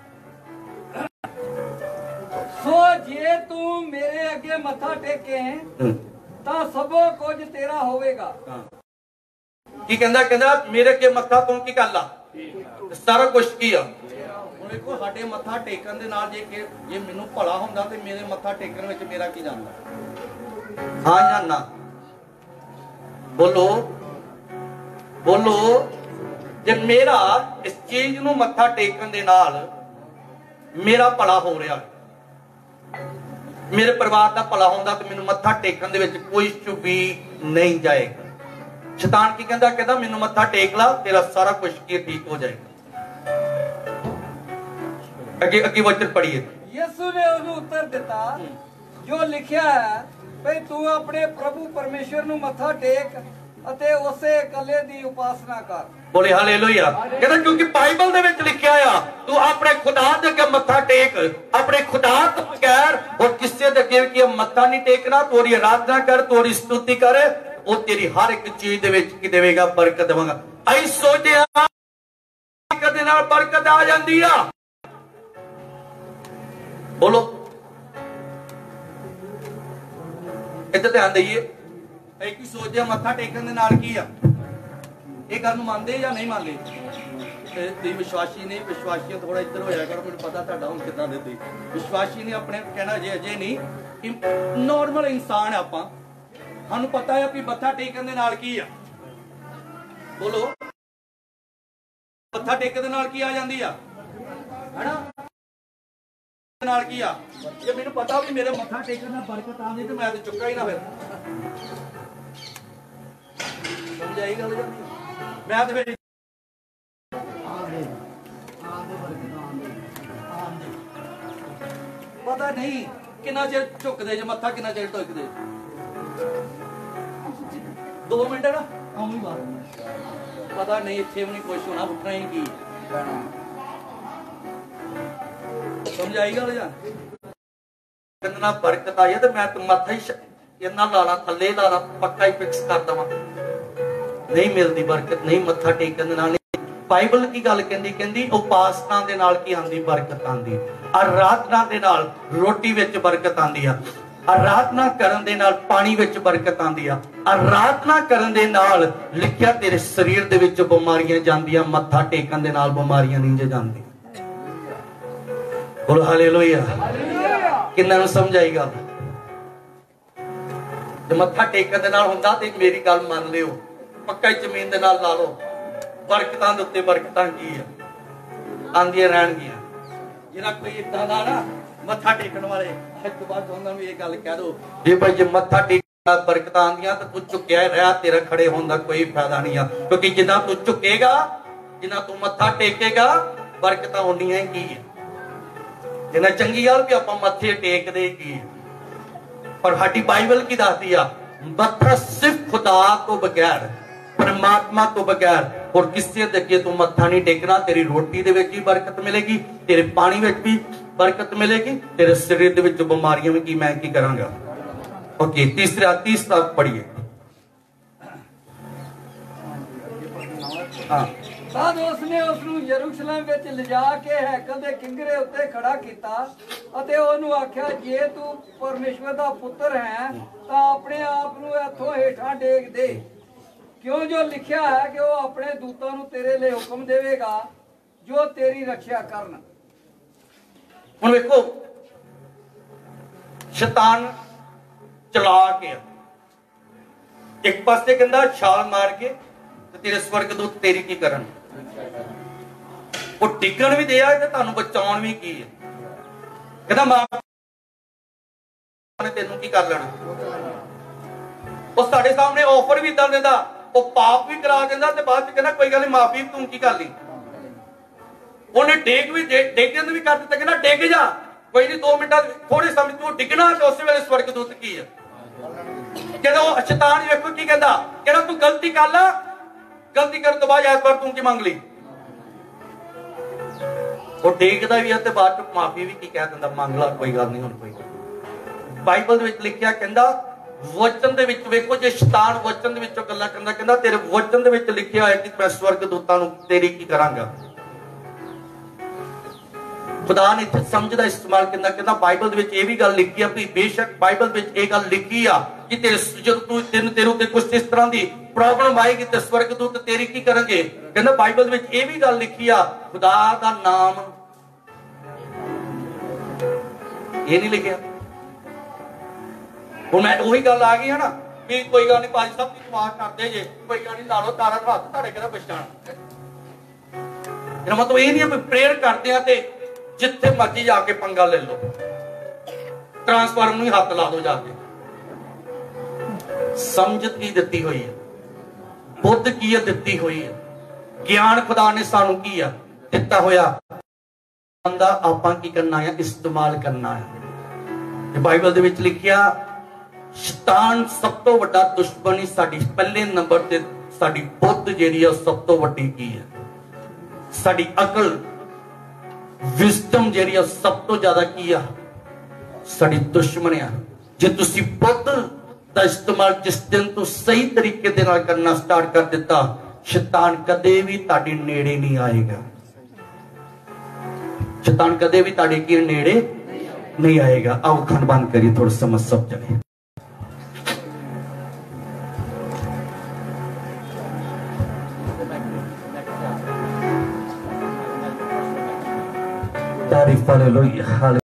सो जे तू मेरे अगे मथा टेके तां सबो कुछ तेरा होवेगा। की कहंदा कहंदा मेरे अगे मथा तू की कर ला, सारा कुछ की आ। हुण देखो साडे मथा टेकन दे नाल जे कि जे मैनूं भला हुंदा ते मेरे मथा टेकन विच मेरा की जांदा, हां या ना, बोलो बोलो। जे मेरा इस चीज नूं मथा टेकन दे नाल मेरा भला हो रहा, मेरे परिवार का भला होंदा तो मैनूं मत्था टेकन दे विच कोई चुभी नहीं जाएगा। शैतान की कहंदा कहंदा मैनूं मत्था टेक ला, तेरा सारा कुछ की ठीक हो जाएगा। अगे अगे वचन पढ़िए। यीशु ने उन्हें उत्तर दिता, जो लिखिया है भाई तू अपने प्रभु परमेश्वर नूं मत्था टेक ਅਤੇ ਉਸੇ ਇਕੱਲੇ ਦੀ ਉਪਾਸਨਾ ਕਰ। ਬੋਲੇ ਹਾਲੇਲੂਇਆ। ਕਹਿੰਦਾ ਕਿਉਂਕਿ ਬਾਈਬਲ ਦੇ ਵਿੱਚ ਲਿਖਿਆ ਆ ਤੂੰ ਆਪਣੇ ਖੁਦਾ ਦੇ ਅੱਗੇ ਮੱਥਾ ਟੇਕ, ਆਪਣੇ ਖੁਦਾ ਤੋਂ ਬਗੈਰ ਹੋਰ ਕਿਸੇ ਦੇ ਅੱਗੇ ਕੀ ਮੱਥਾ ਨਹੀਂ ਟੇਕਣਾ। ਤੂੰ ਉਹਦੀ ਆਰਾਧਨਾ ਕਰ, ਤੂੰ ਉਹਦੀ ਸਤੁਤੀ ਕਰ, ਉਹ ਤੇਰੀ ਹਰ ਇੱਕ ਚੀਜ਼ ਦੇ ਵਿੱਚ ਕੀ ਦੇਵੇਗਾ? ਬਰਕਤ ਦੇਵੇਗਾ। ਅਸੀਂ ਸੋਚਦੇ ਆ ਕਦੇ ਨਾਲ ਬਰਕਤ ਆ ਜਾਂਦੀ ਆ। ਬੋਲੋ ਇੱਧਰ ਧਿਆਨ ਦੇਈਏ। ਇਹ ਕੀ ਸੋਚਦੇ ਆ ਮੱਥਾ ਟੇਕਣ ਦੇ ਨਾਲ ਕੀ ਆ? ਇਹ ਗੱਲ ਨੂੰ ਮੰਨਦੇ ਜਾਂ ਨਹੀਂ ਮੰਨਦੇ? ਤੁਸੀਂ ਵਿਸ਼ਵਾਸੀ ਨਹੀਂ, ਵਿਸ਼ਵਾਸੀਆਂ ਥੋੜਾ ਇੱਧਰ ਹੋਇਆ ਕਰੋ। ਮੈਨੂੰ ਪਤਾ ਤੁਹਾਡਾ ਹੁਣ ਕਿੱਦਾਂ ਦੇ ਤੁਸੀਂ ਵਿਸ਼ਵਾਸੀ ਨਹੀਂ, ਆਪਣੇ ਕਹਿਣਾ ਜੇ ਅਜੇ ਨਹੀਂ, ਨੋਰਮਲ ਇਨਸਾਨ ਆਪਾਂ, ਸਾਨੂੰ ਪਤਾ ਹੈ ਵੀ ਮੱਥਾ ਟੇਕਣ ਦੇ ਨਾਲ ਕੀ ਆ। ਬੋਲੋ ਮੱਥਾ ਟੇਕਣ ਦੇ ਨਾਲ ਕੀ ਆ ਜਾਂਦੀ ਆ, ਹੈਨਾ? ਨਾਲ ਕੀ ਆ? ਜੇ ਮੈਨੂੰ ਪਤਾ ਵੀ ਮੇਰੇ ਮੱਥਾ ਟੇਕਣ ਨਾਲ ਬਰਕਤ ਆਉਂਦੀ ਤੇ ਮੈਂ ਤੇ ਚੁੱਕਾ ਹੀ ਨਾ ਫਿਰ। ਸਮਝਾਈ ਗੱਲ ਜਾਂਦੀ? ਮੈਂ ਤੇ ਫਿਰ ਪਤਾ ਨਹੀਂ ਕਿੰਨਾ ਚਿਰ ਝੁਕਦੇ ਜੇ ਮੱਥਾ, ਕਿੰਨਾ ਚਿਰ ਟੇਕਦੇ? ਦੋ ਮਿੰਟ ਨਾ ਆਉਂ ਹੀ ਬਾਤ ਪਤਾ ਨਹੀਂ। ਇੱਥੇ ਵੀ ਨਹੀਂ ਕੁਛ ਹੋਣਾ, ਉੱਠਣਾ ਹੀ ਕੀ। ਸਮਝਾਈ ਗੱਲ ਜਾਂ? ਕਿੰਨਾ ਬਰਕਤ ਆਈ ਤੇ ਮੈਂ ਤੂੰ ਮੱਥਾ ਹੀ ਇਹਨਾਂ ਲਾਣਾ, ਥੱਲੇ ਲਾਣਾ, ਪੱਕਾ ਹੀ ਫਿਕਸ ਕਰ ਦਵਾਂ। ਨਹੀਂ ਮਿਲਦੀ ਬਰਕਤ, ਨਹੀਂ ਮੱਥਾ ਟੇਕਣ ਦੇ ਨਾਲ। ਬਾਈਬਲ ਕੀ ਗੱਲ ਕਹਿੰਦੀ? ਕਹਿੰਦੀ ਉਪਾਸਨਾ ਦੇ ਨਾਲ ਕੀ ਆਂਦੀ? ਬਰਕਤ ਆਂਦੀ। ਆਰਾਧਨਾ ਦੇ ਨਾਲ ਰੋਟੀ ਵਿੱਚ ਬਰਕਤ ਆਂਦੀ ਆ। ਆਰਾਧਨਾ ਕਰਨ ਦੇ ਨਾਲ ਪਾਣੀ ਵਿੱਚ ਬਰਕਤ ਆਂਦੀ ਆ। ਆਰਾਧਨਾ ਕਰਨ ਦੇ ਨਾਲ ਲਿਖਿਆ ਤੇਰੇ ਸਰੀਰ ਦੇ ਵਿੱਚ ਬਿਮਾਰੀਆਂ ਜਾਂਦੀਆਂ, ਮੱਥਾ ਟੇਕਣ ਦੇ ਨਾਲ ਬਿਮਾਰੀਆਂ ਨਹੀਂ ਜਾਂਦੀਆਂ। ਬੋਲੋ ਹਾਲੇਲੂਇਆ। ਕਿੰਨਾਂ ਨੂੰ ਸਮਝ ਆਈ ਗੱਲ? ਜੇ ਮੱਥਾ ਟੇਕਣ ਦੇ ਨਾਲ ਹੁੰਦਾ ਤੇ ਮੇਰੀ ਗੱਲ ਮੰਨ ਲਿਓ, ਪੱਕਾ ਜ਼ਮੀਨ ਦੇ ਨਾਲ ਲਾ ਲਓ, ਬਰਕਤਾਂ ਦੇ ਉੱਤੇ ਬਰਕਤਾਂ ਕੀ ਆ ਆਂਦੀਆਂ ਰਹਿਣਗੀਆਂ। ਜਿਹੜਾ ਕੋਈ ਇਦਾਂ ਦਾ ਨਾ ਮੱਥਾ ਟੇਕਣ ਵਾਲੇ, ਇੱਕ ਵਾਰ ਉਹਨਾਂ ਨੂੰ ਇਹ ਗੱਲ ਕਹਿ ਦੋ ਜੇ ਭਾਈ ਜੇ ਮੱਥਾ ਟੇਕਣਾ ਬਰਕਤਾਂ ਆਂਦੀਆਂ ਤਾਂ ਤੂੰ ਝੁਕਿਆ ਰਹਿ, ਤੇਰਾ ਖੜੇ ਹੋਣ ਦਾ ਕੋਈ ਫਾਇਦਾ ਨਹੀਂ ਆ। ਕਿਉਂਕਿ ਜਿੰਨਾ ਤੂੰ ਝੁਕੇਗਾ, ਜਿੰਨਾ ਤੂੰ ਮੱਥਾ ਟੇਕੇਗਾ, ਬਰਕਤਾਂ ਉਨੀਆਂ ਹੀ ਕੀ ਹੈ। ਜਿੰਨਾ ਚੰਗੀ ਗੱਲ ਵੀ ਆਪਾਂ ਮੱਥੇ ਟੇਕਦੇ ਕੀ ਹੈ। ਪਰ ਸਾਡੀ ਬਾਈਬਲ ਕੀ ਦੱਸਦੀ ਆ? ਮੱਥਾ ਸਿਰਫ ਖੁਦਾ ਤੋਂ ਬਗੈਰ, परमात्मा तो बगैर और किसी दे अगे तू मत्था नहीं टेकना। तेरी रोटी दे विच भी बरकत मिलेगी, तेरे पानी विच भी बरकत मिलेगी, तेरे शरीर दे विच बीमारियां भी की मैं की करांगा। ओके, तीसरा तीसरा पढ़िए। हाँ, तद उसने उसनू यरूशलेम विच लिजा के हैकल दे किंगरे उत्ते खड़ा कीता अते ओनू आख्या, जे तू परमेश्वर दा पुत्र है तां अपने आप नू इथों हेठां टेक दे, क्यों जो लिखा है कि वो अपने दूतां नू तेरे लिए हुक्म देवेगा जो तेरी रक्षा करन। हुण देखो, शैतान चला के एक पासे कहंदा छाल मार के ते तेरे स्वर्गदूत तेरी की करन, वो टिकण भी दिया ते तुहानू बचाउण भी की है। कहंदा मां ने तेनू की कर लेना। वो साडे सामने ऑफर भी इदां दिंदा, वो पाप भी करा देंदा ते बाद च कहना कोई गल नहीं, माफी तू की कर ली। उन्हें डेग भी डेगन भी कर दिता, कहना डेग जा, कोई नहीं दो मिनट थोड़े समय तू डिगना ते उस वेले स्वर्गदूत की है। कहना वो शैतान देखो की कहंदा, कहना तू गलती कर ला, गलती करने तो बाद ऐत बार तू की मंग ली। वो डेगदा भी है ते बाद च माफी भी की कह दिंदा, मंग ला कोई गल नहीं। हुण कोई बाइबल दे विच लिखिया कहंदा वचन दे विच वेखो, जे शैतान वचन दे विचों गल्लां करदा, कहंदा तेरे वचन दे विच लिखिया है कि मैं स्वर्गदूतां नूं तेरी की करांगा। खुदा ने इत्थे समझ दा इस्तेमाल करदा, कहंदा बाइबल दे विच इह भी गल लिखी है भी बेशक बाइबल दे विच इह गल लिखी आ कि तेरे जद तू तेन तेरे उत्ते कुछ इस तरह दी प्रॉब्लम आएगी ते स्वर्गदूत तेरी की करनगे। कहंदा बाइबल दे विच इह भी गल लिखी आ, खुदा दा नाम इह नहीं लिखिया। ਹੁਣ ਮੈਂ ਉਹੀ ਗੱਲ ਆ ਗਈ ਹੈ ਨਾ ਵੀ ਕੋਈ ਗੱਲ ਨਹੀਂ ਭਾਜੀ ਸਾਹਿਬ ਦੀ ਦੁਆ ਕਰਦੇ ਜੇ, ਕੋਈ ਗੱਲ ਨਹੀਂ ਲਾ ਲਓ ਤਾਰਾ ਹੱਥ ਤੁਹਾਡੇ ਕਿਹੜਾ ਪਛਾਣ। ਇਹਦਾ ਮਤਲਬ ਇਹ ਨਹੀਂ ਵੀ ਪ੍ਰੇਅਰ ਕਰਦੇ ਆ ਤੇ ਜਿੱਥੇ ਮਰਜੀ ਜਾ ਕੇ ਪੰਗਾ ਲੈ ਲਓ, ਟ੍ਰਾਂਸਫਾਰਮ ਨੂੰ ਹੀ ਹੱਥ ਲਾ ਦਿਓ ਜਾ ਕੇ। ਸਮਝ ਕੀ ਦਿੱਤੀ ਹੋਈ ਹੈ, ਬੁੱਧ ਕੀ ਦਿੱਤੀ ਹੋਈ ਹੈ, ਗਿਆਨ ਖੁਦਾ ਨੇ ਸਾਨੂੰ ਕੀ ਆ ਦਿੱਤਾ ਹੋਇਆ, ਬੰਦਾ ਆਪਾਂ ਕੀ ਕਰਨਾ ਹੈ, ਇਸਤੇਮਾਲ ਕਰਨਾ ਹੈ। ਬਾਈਬਲ ਦੇ ਵਿੱਚ ਲਿਖਿਆ शैतान सब तो वड्डा दुश्मन ही साडी पहले नंबर ते साडी बुद्ध जेहड़ी है सब तो वड्डी की है, साडी अकल विजडम जेहड़ी है सब तो ज्यादा की है साडी दुश्मन है। जे तुसी बुद्ध दा इस्तेमाल जिस दिन तो सही तरीके दे नाल करना स्टार्ट कर दिता, शैतान कदे भी ताड़े नेड़े नहीं आएगा। शैतान कदे भी ताड़े के नेड़े नहीं आएगा। आओ खंड बंद करिए, थोड़ा समझ सब जाए। तारीफ हालेलुया।